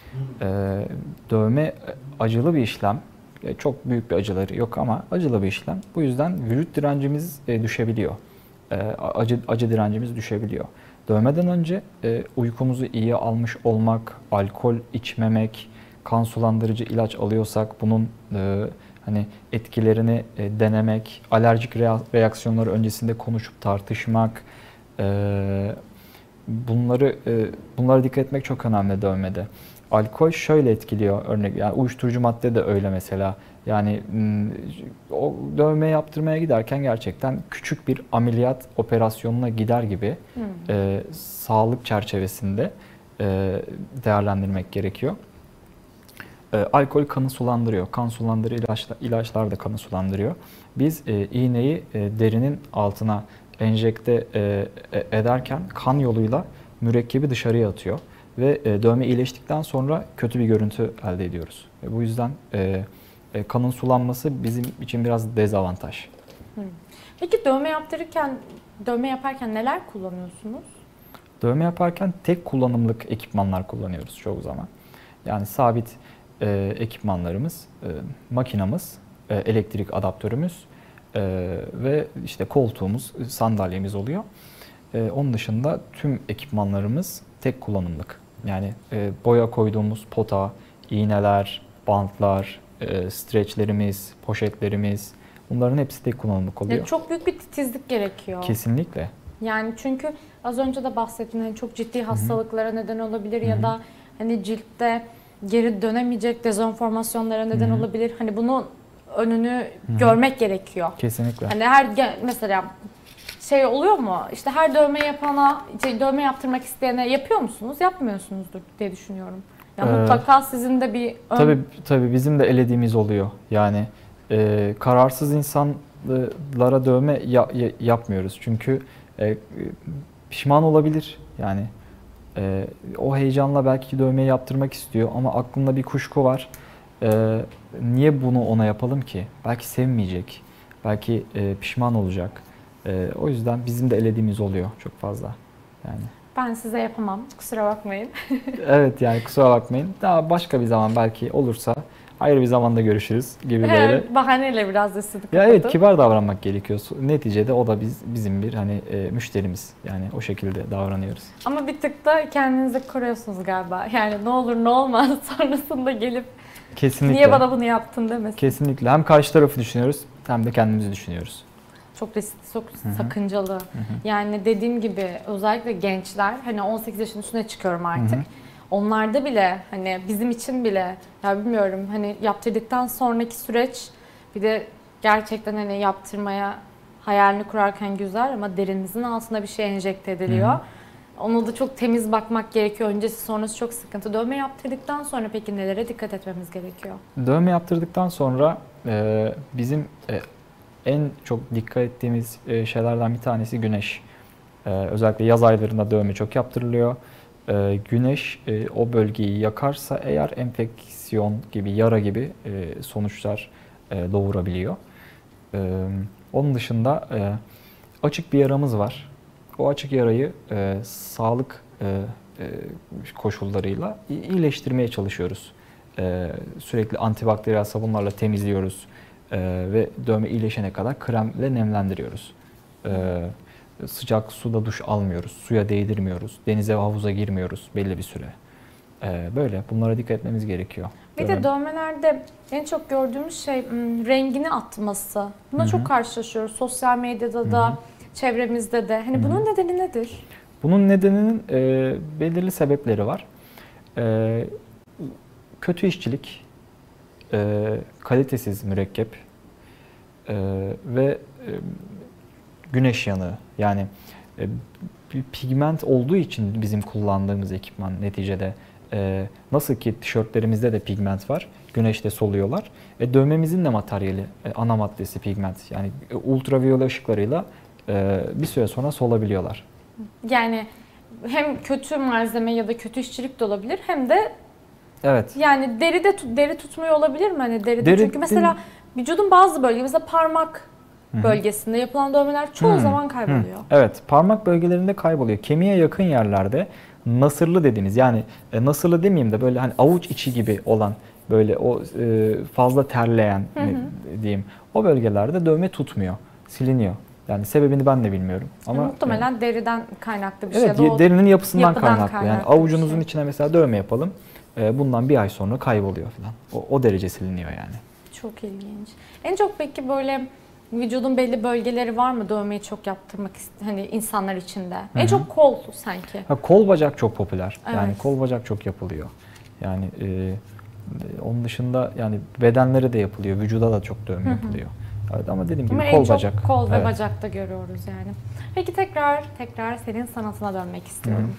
E, dövme acılı bir işlem. E, çok büyük bir acıları yok ama acılı bir işlem. Bu yüzden vücut direncimiz e, düşebiliyor. E, acı, acı direncimiz düşebiliyor. Dövmeden önce e, uykumuzu iyi almış olmak, alkol içmemek, kan sulandırıcı ilaç alıyorsak bunun e, hani etkilerini e, denemek, alerjik rea- reaksiyonları öncesinde konuşup tartışmak, e, bunları e, bunlara dikkat etmek çok önemli dövmede. Alkol şöyle etkiliyor örnek yani uyuşturucu madde de öyle mesela. Yani m, o dövme yaptırmaya giderken gerçekten küçük bir ameliyat operasyonuna gider gibi Hmm. e, sağlık çerçevesinde e, değerlendirmek gerekiyor. E, alkol kanı sulandırıyor. Kan sulandırıcı ilaçlar, ilaçlar da kanı sulandırıyor. Biz e, iğneyi e, derinin altına enjekte e, ederken kan yoluyla mürekkebi dışarıya atıyor. Ve e, dövme iyileştikten sonra kötü bir görüntü elde ediyoruz. E, bu yüzden e, e, kanın sulanması bizim için biraz dezavantaj. Hmm. Peki dövme yaptırırken, dövme yaparken neler kullanıyorsunuz? Dövme yaparken tek kullanımlık ekipmanlar kullanıyoruz çoğu zaman. Yani sabit e, ekipmanlarımız, e, makinamız, e, elektrik adaptörümüz e, ve işte koltuğumuz, sandalyemiz oluyor. E, onun dışında tüm ekipmanlarımız tek kullanımlık. Yani e, boya koyduğumuz pota, iğneler, bantlar, e, streçlerimiz, poşetlerimiz bunların hepsi tek kullanımlık oluyor. Ya çok büyük bir titizlik gerekiyor. Kesinlikle. Yani çünkü az önce de bahsettiğim hani çok ciddi hastalıklara neden olabilir Hı hı. ya da hani ciltte geri dönemeyecek dezenformasyonlara neden Hı hı. olabilir. Hani bunun önünü Hı hı. görmek gerekiyor. Kesinlikle. Hani her mesela şey oluyor mu? İşte her dövme yapana, şey, dövme yaptırmak isteyene yapıyor musunuz? Yapmıyorsunuzdur diye düşünüyorum. Ya Ee, mutlaka sizin de bir ön... Tabii tabii bizim de elediğimiz oluyor. Yani e, kararsız insanlara dövme ya- ya- yapmıyoruz. Çünkü e, pişman olabilir. Yani e, o heyecanla belki dövmeyi yaptırmak istiyor ama aklında bir kuşku var. E, niye bunu ona yapalım ki? Belki sevmeyecek. Belki e, pişman olacak. E, o yüzden bizim de elediğimiz oluyor çok fazla. Yani. Ben size yapamam. Kusura bakmayın. Evet yani kusura bakmayın. Daha başka bir zaman belki olursa ayrı bir zamanda görüşürüz gibi böyle. Evet, bahaneyle biraz üstünü Ya evet kapatıp. kibar davranmak gerekiyor. Neticede o da biz bizim bir hani e, müşterimiz. Yani o şekilde davranıyoruz. Ama bir tık da kendinizi koruyorsunuz galiba. Yani ne olur ne olmaz sonrasında gelip Kesinlikle. niye bana bunu yaptın demesin. Kesinlikle. Hem karşı tarafı düşünüyoruz hem de kendimizi düşünüyoruz. Çok riskli, çok Hı hı. sakıncalı. Hı hı. Yani dediğim gibi özellikle gençler, hani on sekiz yaşın üstüne çıkıyorum artık. Hı hı. Onlarda bile hani bizim için bile ya bilmiyorum hani yaptırdıktan sonraki süreç bir de gerçekten hani yaptırmaya hayalini kurarken güzel ama derinimizin altına bir şey enjekte ediliyor. Hı hı. Ona da çok temiz bakmak gerekiyor. Öncesi sonrası çok sıkıntı. Dövme yaptırdıktan sonra peki nelere dikkat etmemiz gerekiyor? Dövme yaptırdıktan sonra e, bizim e, en çok dikkat ettiğimiz e, şeylerden bir tanesi güneş. E, özellikle yaz aylarında dövme çok yaptırılıyor. E, güneş e, o bölgeyi yakarsa eğer enfeksiyon gibi, yara gibi e, sonuçlar e, doğurabiliyor. E, onun dışında e, açık bir yaramız var. O açık yarayı e, sağlık e, e, koşullarıyla i- iyileştirmeye çalışıyoruz. E, sürekli antibakteriyel sabunlarla temizliyoruz e, ve dövme iyileşene kadar kremle nemlendiriyoruz. E, sıcak suda duş almıyoruz, suya değdirmiyoruz, denize ve havuza girmiyoruz belli bir süre. E, böyle bunlara dikkat etmemiz gerekiyor. Bir de dövmelerde en çok gördüğümüz şey m, rengini atması. Buna Hı hı. çok karşılaşıyoruz. Sosyal medyada da, Hı hı. çevremizde de. Hani Hı hı. bunun nedeni nedir? Bunun nedeninin e, belirli sebepleri var. E, kötü işçilik, e, kalitesiz mürekkep e, ve e, güneş yanığı. Yani e, bir pigment olduğu için bizim kullandığımız ekipman neticede e, nasıl ki tişörtlerimizde de pigment var, güneşte soluyorlar. E, dövmemizin de materyali, e, ana maddesi pigment. Yani e, ultraviyole ışıklarıyla e, bir süre sonra solabiliyorlar. Yani hem kötü malzeme ya da kötü işçilik de olabilir hem de Evet. yani deride tut- deri tutmuyor olabilir mi? Hani deride Deri- çünkü mesela vücudun bazı bölge mesela parmak Hı hı. bölgesinde yapılan dövmeler çoğu Hı, zaman hı. kayboluyor. Evet, parmak bölgelerinde kayboluyor. Kemiğe yakın yerlerde nasırlı dediğimiz yani e, nasırlı demeyeyim de böyle hani avuç içi gibi olan böyle o e, fazla terleyen Hı hı. ne diyeyim o bölgelerde dövme tutmuyor, siliniyor. Yani sebebini ben de bilmiyorum ama Yani muhtemelen deriden kaynaklı bir şey. evet ya da o derinin yapısından yapıdan kaynaklı. Yani kaynaklı bir avucunuzun şey. içine mesela dövme yapalım. e, bundan bir ay sonra kayboluyor falan. O, o derece siliniyor yani. Çok ilginç. En çok peki böyle vücudun belli bölgeleri var mı dövmeyi çok yaptırmak ist- hani insanlar içinde? En hı. çok kol sanki. Ha, kol bacak çok popüler. Yani Evet. kol bacak çok yapılıyor. Yani e, onun dışında yani bedenlere de yapılıyor, vücuda da çok dövme Hı hı. yapılıyor. Evet, ama dediğim gibi Ama en kol çok bacak. kol ve Evet. bacakta görüyoruz yani. Peki tekrar tekrar senin sanatına dönmek istiyorum.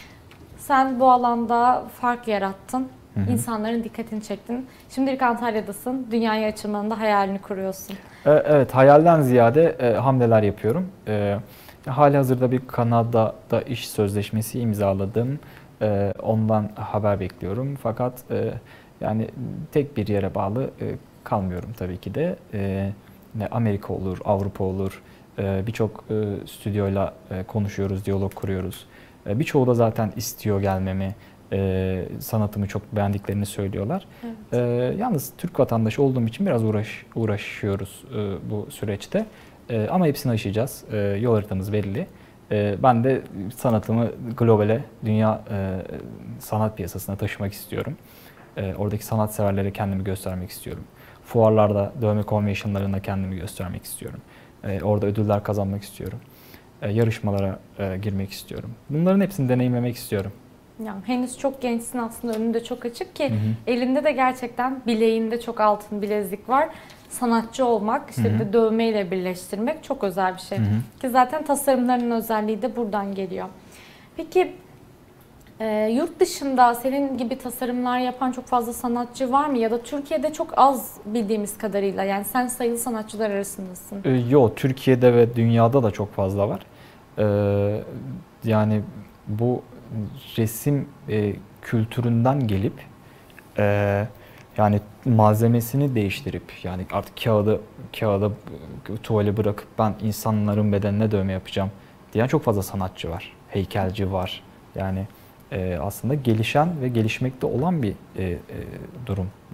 Sen bu alanda fark yarattın. Hı hı. İnsanların dikkatini çektin. Şimdilik Antalya'dasın. Dünyaya açılmanın hayalini kuruyorsun. E, Evet, hayalden ziyade e, hamleler yapıyorum. E, halihazırda bir Kanada'da iş sözleşmesi imzaladım. E, ondan haber bekliyorum. Fakat e, yani tek bir yere bağlı e, kalmıyorum tabii ki de. E, ne Amerika olur, Avrupa olur. E, birçok e, stüdyoyla e, konuşuyoruz, diyalog kuruyoruz. E, birçoğu da zaten istiyor gelmemi. E, sanatımı çok beğendiklerini söylüyorlar. Evet. E, yalnız Türk vatandaşı olduğum için biraz uğraş uğraşıyoruz e, bu süreçte. E, ama hepsini aşacağız. E, yol haritamız belli. E, ben de sanatımı globale, dünya e, sanat piyasasına taşımak istiyorum. E, oradaki sanatseverlere kendimi göstermek istiyorum. Fuarlarda, dövme conventionlarında kendimi göstermek istiyorum. E, orada ödüller kazanmak istiyorum. E, yarışmalara e, girmek istiyorum. Bunların hepsini deneyimlemek istiyorum. Yani henüz çok gençsin aslında, önünde çok açık ki Hı hı. elinde de gerçekten bileğinde çok altın bilezik var. Sanatçı olmak, işte Hı hı. bir de dövmeyle birleştirmek çok özel bir şey. Hı hı. Ki zaten tasarımlarının özelliği de buradan geliyor. Peki e, yurt dışında senin gibi tasarımlar yapan çok fazla sanatçı var mı? Ya da Türkiye'de çok az bildiğimiz kadarıyla, yani sen sayılı sanatçılar arasındasın. E, yo, Türkiye'de ve dünyada da çok fazla var. Ee, yani bu resim e, kültüründen gelip e, yani malzemesini değiştirip, yani artık kağıdı kağıda e, tuvali bırakıp ben insanların bedenine dövme yapacağım diyen çok fazla sanatçı var. Heykelci var. Yani e, aslında gelişen ve gelişmekte olan bir e, e, durum bu.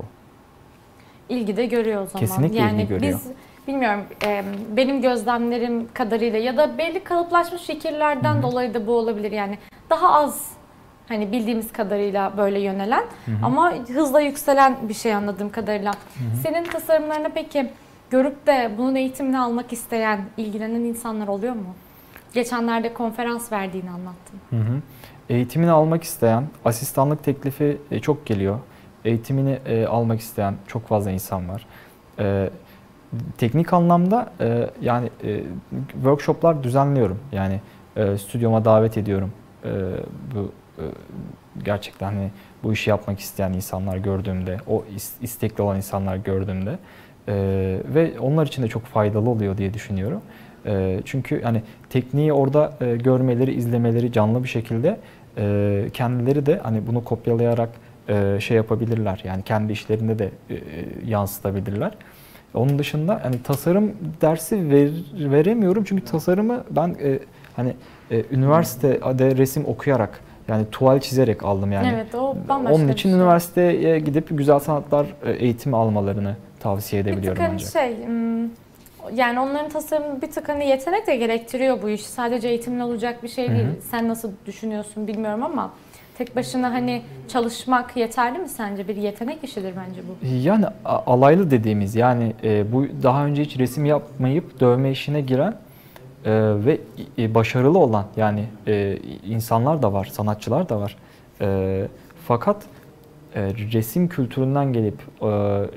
İlgi de görüyor o zaman. Kesinlikle yani ilgi görüyor. Biz bilmiyorum, e, benim gözlemlerim kadarıyla ya da belli kalıplaşmış fikirlerden Hı hı. dolayı da bu olabilir. Yani daha az hani bildiğimiz kadarıyla böyle yönelen Hı hı. ama hızla yükselen bir şey anladığım kadarıyla. Hı hı. Senin tasarımlarına peki görüp de bunun eğitimini almak isteyen, ilgilenen insanlar oluyor mu? Geçenlerde konferans verdiğini anlattın. Hı hı. Eğitimini almak isteyen, asistanlık teklifi e, çok geliyor. Eğitimini e, almak isteyen çok fazla insan var. E, teknik anlamda e, yani e, workshoplar düzenliyorum. Yani e, stüdyoma davet ediyorum. E, bu e, gerçekten hani bu işi yapmak isteyen insanlar gördüğümde, o is- istekli olan insanlar gördüğümde e, ve onlar için de çok faydalı oluyor diye düşünüyorum. E, çünkü hani tekniği orada e, görmeleri, izlemeleri canlı bir şekilde e, kendileri de hani bunu kopyalayarak e, şey yapabilirler. Yani kendi işlerinde de e, yansıtabilirler. Onun dışında hani tasarım dersi ver, veremiyorum çünkü tasarımı ben e, hani e, üniversitede resim okuyarak, yani tuval çizerek aldım yani. Evet, o bambaşka Onun bir için şey. üniversiteye gidip güzel sanatlar e, eğitimi almalarını tavsiye Bir edebiliyorum tık hani ancak. şey, hmm, yani onların tasarımı bir tık hani yetenek de gerektiriyor bu iş. Sadece eğitimle olacak bir şey Hı hı. değil. Sen nasıl düşünüyorsun bilmiyorum ama tek başına hani çalışmak yeterli mi sence? Bir yetenek işidir bence bu. Yani a- alaylı dediğimiz, yani e, bu daha önce hiç resim yapmayıp dövme işine giren e, ve e, başarılı olan yani e, insanlar da var, sanatçılar da var. E, fakat e, resim kültüründen gelip e,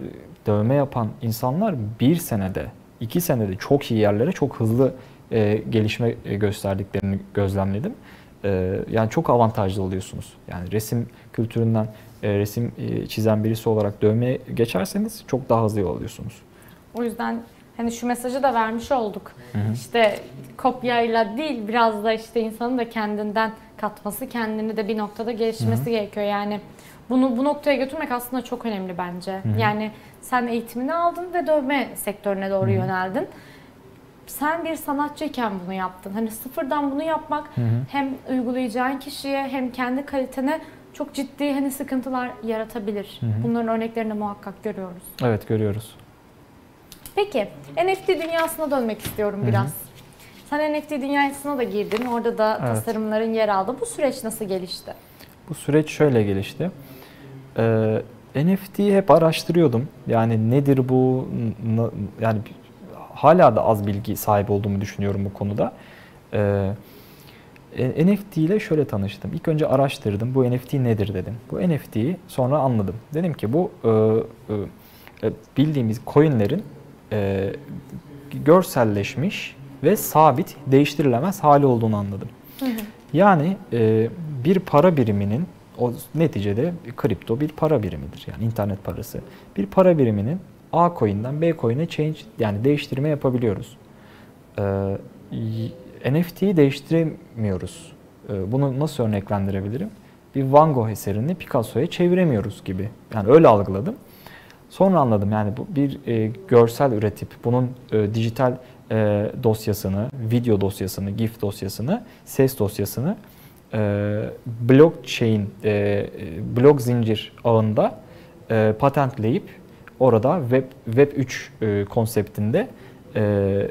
dövme yapan insanlar bir senede, iki senede çok iyi yerlere, çok hızlı e, gelişme e, gösterdiklerini gözlemledim. E, yani çok avantajlı oluyorsunuz. Yani resim kültüründen e, resim e, çizen birisi olarak dövmeye geçerseniz çok daha hızlı yol alıyorsunuz. O yüzden hani şu mesajı da vermiş olduk. Hı hı. İşte kopyayla değil, biraz da işte insanın da kendinden katması, kendini de bir noktada geliştirmesi Hı hı. gerekiyor. Yani bunu bu noktaya götürmek aslında çok önemli bence. Hı hı. Yani sen eğitimini aldın ve dövme sektörüne doğru Hı hı. yöneldin. Sen bir sanatçıyken bunu yaptın. Hani sıfırdan bunu yapmak Hı hı. hem uygulayacağın kişiye hem kendi kalitene çok ciddi hani sıkıntılar yaratabilir. Hı hı. Bunların örneklerini muhakkak görüyoruz. Evet, görüyoruz. Peki N F T dünyasına dönmek istiyorum biraz. Hı hı. Sen N F T dünyasına da girdin. Orada da Evet. tasarımların yer aldı. Bu süreç nasıl gelişti? Bu süreç şöyle gelişti. Ee, N F T'yi hep araştırıyordum. Yani nedir bu? N- Yani hala da az bilgi sahibi olduğumu düşünüyorum bu konuda. Ee, N F T ile şöyle tanıştım. İlk önce araştırdım. Bu N F T nedir dedim. Bu N F T'yi sonra anladım. Dedim ki bu e, e, bildiğimiz coinlerin e, görselleşmiş ve sabit, değiştirilemez hali olduğunu anladım. Hı hı. Yani e, bir para biriminin, o neticede kripto bir para birimidir. Yani internet parası. Bir para biriminin A coin'den B coin'e change, yani değiştirme yapabiliyoruz. Ee, N F T'yi değiştiremiyoruz. Ee, bunu nasıl örneklendirebilirim? Bir Van Gogh eserini Picasso'ya çeviremiyoruz gibi. Yani öyle algıladım. Sonra anladım, yani bu bir e, görsel üretip bunun e, dijital e, dosyasını, video dosyasını, GIF dosyasını, ses dosyasını e, blockchain, e, blok zincir ağında e, patentleyip orada web web üç e, konseptinde e,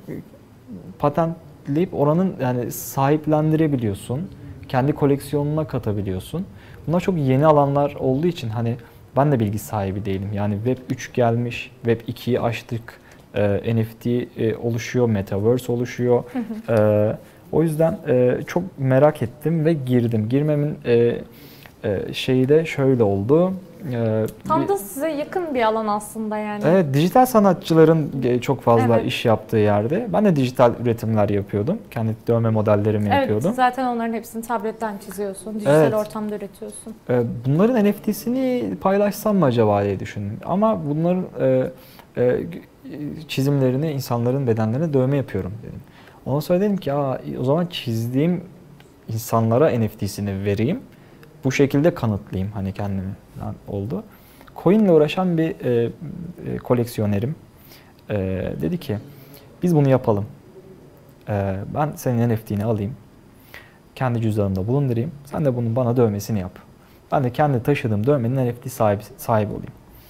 patentleyip oranın yani sahiplendirebiliyorsun. Kendi koleksiyonuna katabiliyorsun. Bunlar çok yeni alanlar olduğu için hani ben de bilgi sahibi değilim. Yani web üç gelmiş, web ikiyi açtık, e, N F T e, oluşuyor, metaverse oluşuyor. e, O yüzden e, çok merak ettim ve girdim. Girmemin e, e, şeyi de şöyle oldu. E, Tam bir, da size yakın bir alan aslında yani. Evet, dijital sanatçıların çok fazla Evet. iş yaptığı yerde. Ben de dijital üretimler yapıyordum. Kendi dövme modellerimi Evet, yapıyordum. zaten onların hepsini tabletten çiziyorsun, dijital Evet. ortamda üretiyorsun. E, bunların N F T'sini paylaşsam mı acaba diye düşündüm. Ama bunların e, e, çizimlerini insanların bedenlerine dövme yapıyorum dedim. Ondan sonra dedim ki Aa, o zaman çizdiğim insanlara N F T'sini vereyim. Bu şekilde kanıtlayayım hani kendimi oldu. Coin'le uğraşan bir e, e, koleksiyonerim e, dedi ki biz bunu yapalım. E, ben senin N F T'ni alayım. Kendi cüzdanımda bulundurayım. Sen de bunun bana dövmesini yap. Ben de kendi taşıdığım dövmenin N F T sahibi, sahibi olayım.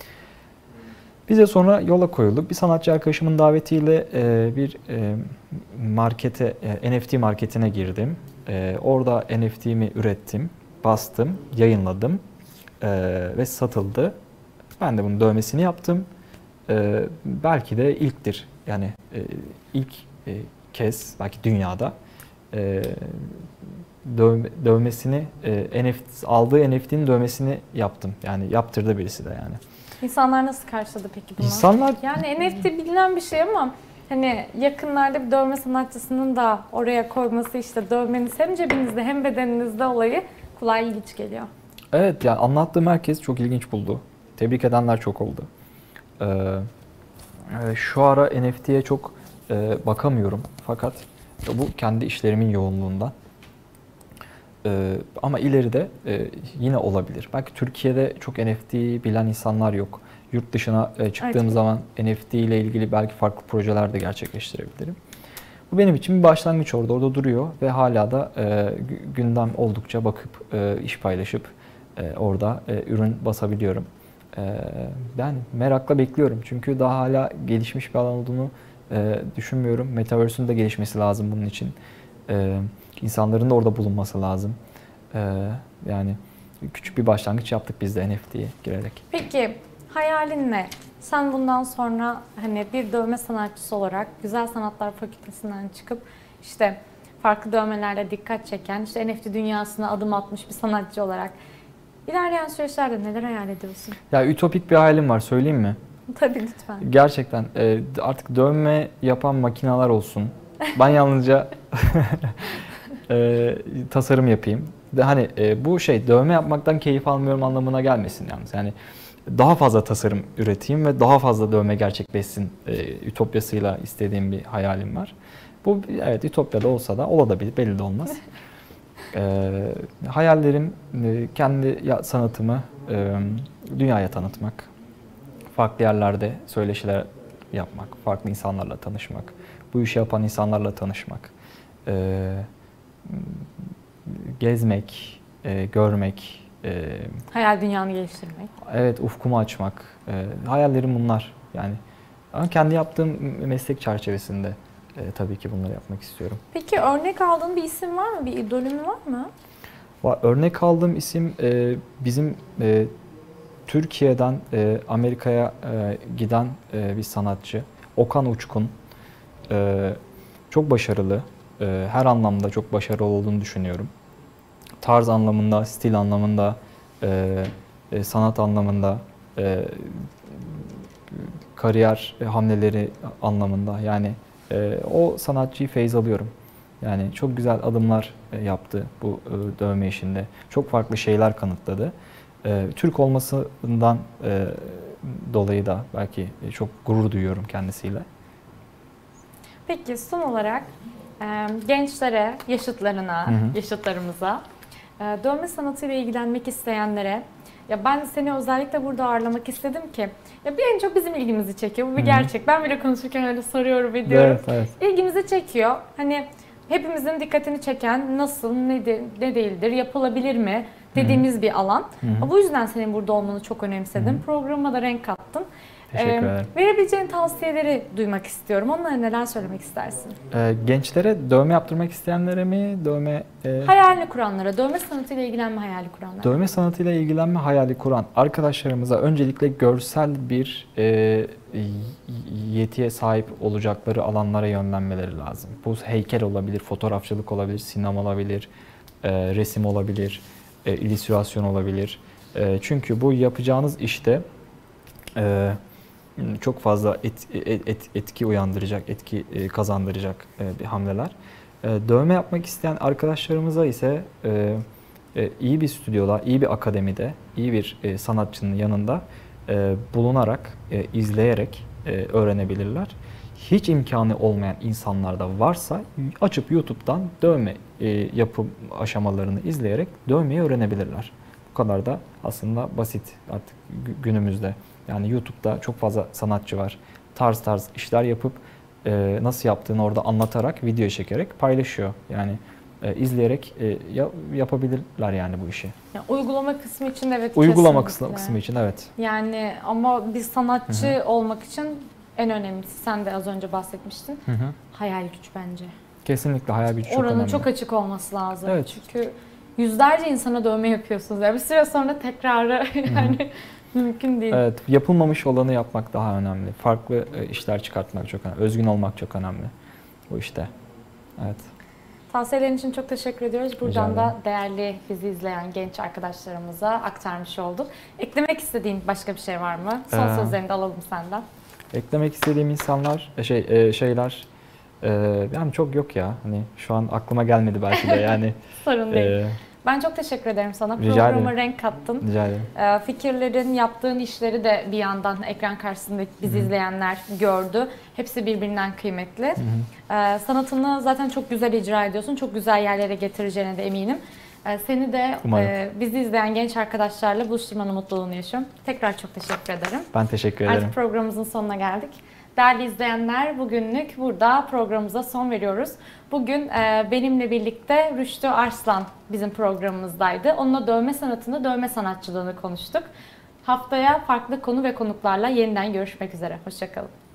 Biz de sonra yola koyulduk. Bir sanatçı arkadaşımın davetiyle e, bir e, markete, e, N F T marketine girdim. E, orada N F T'mi ürettim, bastım, yayınladım e, ve satıldı. Ben de bunun dövmesini yaptım. E, belki de ilktir. Yani e, ilk e, kez belki dünyada e, dövme, dövmesini e, N F T, aldığı N F T'nin dövmesini yaptım. Yani yaptırdı birisi de yani. İnsanlar nasıl karşıladı peki bunu? İnsanlar Yani N F T bilinen bir şey ama hani yakınlarda bir dövme sanatçısının da oraya koyması, işte dövmeniz hem cebinizde hem bedeninizde olayı kulağa ilginç geliyor. evet, yani anlattığım herkes çok ilginç buldu. Tebrik edenler çok oldu. Ee, şu ara N F T'ye çok e, bakamıyorum fakat bu kendi işlerimin yoğunluğundan. Ee, ama ileride e, yine olabilir. Belki Türkiye'de çok N F T bilen insanlar yok. Yurt dışına e, çıktığım Evet. zaman N F T ile ilgili belki farklı projeler de gerçekleştirebilirim. Bu benim için bir başlangıç orada. Orada duruyor ve hala da e, gündem oldukça bakıp e, iş paylaşıp e, orada e, ürün basabiliyorum. E, ben merakla bekliyorum. Çünkü daha hala gelişmiş bir alan olduğunu e, düşünmüyorum. Metaverse'ün de gelişmesi lazım bunun için. E, insanların da orada bulunması lazım. E, yani küçük bir başlangıç yaptık biz de N F T'ye girerek. Peki hayalin ne? Sen bundan sonra hani bir dövme sanatçısı olarak Güzel Sanatlar Fakültesinden çıkıp işte farklı dövmelerle dikkat çeken, işte N F T dünyasına adım atmış bir sanatçı olarak ilerleyen süreçlerde neler hayal ediyorsun? Ya ütopik bir hayalim var, söyleyeyim mi? Tabii, lütfen. Gerçekten e, artık dövme yapan makineler olsun. Ben yalnızca e, tasarım yapayım. De hani e, bu şey dövme yapmaktan keyif almıyorum anlamına gelmesin yalnız. Yani daha fazla tasarım üreteyim ve daha fazla dövme gerçekleşsin e, ütopyasıyla istediğim bir hayalim var. Bu evet ütopyada olsa da olabilir, belli de olmaz. e, hayallerim e, kendi ya- sanatımı e, dünyaya tanıtmak. Farklı yerlerde söyleşiler yapmak, farklı insanlarla tanışmak, bu işi yapan insanlarla tanışmak, e, gezmek, e, görmek, e, Hayal dünyanı geliştirmek. evet ufkumu açmak, e, hayallerim bunlar. Yani ama kendi yaptığım meslek çerçevesinde e, tabii ki bunları yapmak istiyorum. Peki örnek aldığın bir isim var mı? Bir idolün var mı? Va- Örnek aldığım isim e, bizim e, Türkiye'den e, Amerika'ya e, giden e, bir sanatçı. Okan Uçkun. E, çok başarılı. E, her anlamda çok başarılı olduğunu düşünüyorum. Tarz anlamında, stil anlamında, e, e, sanat anlamında, e, kariyer hamleleri anlamında. Yani e, o sanatçıyı feyz alıyorum. Yani çok güzel adımlar e, yaptı bu e, dövme işinde. Çok farklı şeyler kanıtladı. E, Türk olmasından e, dolayı da belki e, çok gurur duyuyorum kendisiyle. Peki son olarak e, gençlere, yaşıtlarına, Hı hı. yaşıtlarımıza, e, dövme sanatıyla ilgilenmek isteyenlere, ya ben seni özellikle burada ağırlamak istedim ki, ya bir en çok bizim ilgimizi çekiyor. Bu bir Hı hı. gerçek. Ben bile konuşurken öyle soruyorum, ediyorum. Evet, evet. İlgimizi çekiyor. Hani hepimizin dikkatini çeken nasıl, ne, de, ne değildir, yapılabilir mi dediğimiz bir alan. Hı hı. Bu yüzden senin burada olmanı çok önemsedim. Hı hı. Programa da renk kattın. Teşekkür Ee, ederim. Verebileceğin tavsiyeleri duymak istiyorum. Onlara neler söylemek istersin? Ee, gençlere dövme yaptırmak isteyenlere mi dövme e, Hayalini kuranlara, dövme sanatıyla ilgilenme hayali kuranlara. dövme sanatıyla ilgilenme hayali kuran arkadaşlarımıza öncelikle görsel bir e, yetiye sahip olacakları alanlara yönlenmeleri lazım. Bu heykel olabilir, fotoğrafçılık olabilir, sinema olabilir, e, resim olabilir, e, illüstrasyon olabilir. E, çünkü bu yapacağınız işte e, çok fazla et, et, et, etki uyandıracak, etki e, kazandıracak e, bir hamleler. E, dövme yapmak isteyen arkadaşlarımıza ise e, e, iyi bir stüdyoda, iyi bir akademide, iyi bir e, sanatçının yanında e, bulunarak, e, izleyerek e, öğrenebilirler. Hiç imkanı olmayan insanlar da varsa açıp YouTube'dan dövme e, yapım aşamalarını izleyerek dövmeyi öğrenebilirler. Bu kadar da aslında basit artık günümüzde. Yani YouTube'da çok fazla sanatçı var. Tarz tarz işler yapıp e, nasıl yaptığını orada anlatarak, video çekerek paylaşıyor. Yani e, izleyerek e, ya, yapabilirler yani bu işi. Yani uygulama kısmı için evet Uygulama kesinlikle. kısmı, kısmı için evet. Yani ama bir sanatçı Hı hı. olmak için en önemlisi, sen de az önce bahsetmiştin, Hı hı. hayal güç bence. Kesinlikle hayal gücü çok Oranın önemli. çok açık olması lazım. Evet. Çünkü yüzlerce insana dövme yapıyorsunuz. Yani bir süre sonra tekrarı yani mümkün değil. Evet, yapılmamış olanı yapmak daha önemli. Farklı e, işler çıkartmak çok önemli. Özgün olmak çok önemli bu işte. Evet. Tavsiyelerin için çok teşekkür ediyoruz. Buradan Rica da ederim. değerli bizi izleyen genç arkadaşlarımıza aktarmış olduk. Eklemek istediğin başka bir şey var mı? Son Ee, sözlerini de alalım senden. Eklemek istediğim insanlar, e, şey e, şeyler e, yani çok yok ya. Hani şu an aklıma gelmedi belki de yani. Sorun değil. e, Ben çok teşekkür ederim sana. Rica Programa ederim. renk kattın. Rica ederim. Ee, Fikirlerin, yaptığın işleri de bir yandan ekran karşısında bizi Hı hı. izleyenler gördü. Hepsi birbirinden kıymetli. Hı hı. Ee, Sanatını zaten çok güzel icra ediyorsun. Çok güzel yerlere getireceğine de eminim. Ee, Seni de Umarım. e, bizi izleyen genç arkadaşlarla buluşturmanın mutluluğunu yaşıyorum. Tekrar çok teşekkür ederim. Ben teşekkür ederim. Artık programımızın sonuna geldik. Değerli izleyenler, bugünlük burada programımıza son veriyoruz. Bugün e, benimle birlikte Rüştü Arslan bizim programımızdaydı. Onunla dövme sanatını, dövme sanatçılığını konuştuk. Haftaya farklı konu ve konuklarla yeniden görüşmek üzere. Hoşça kalın.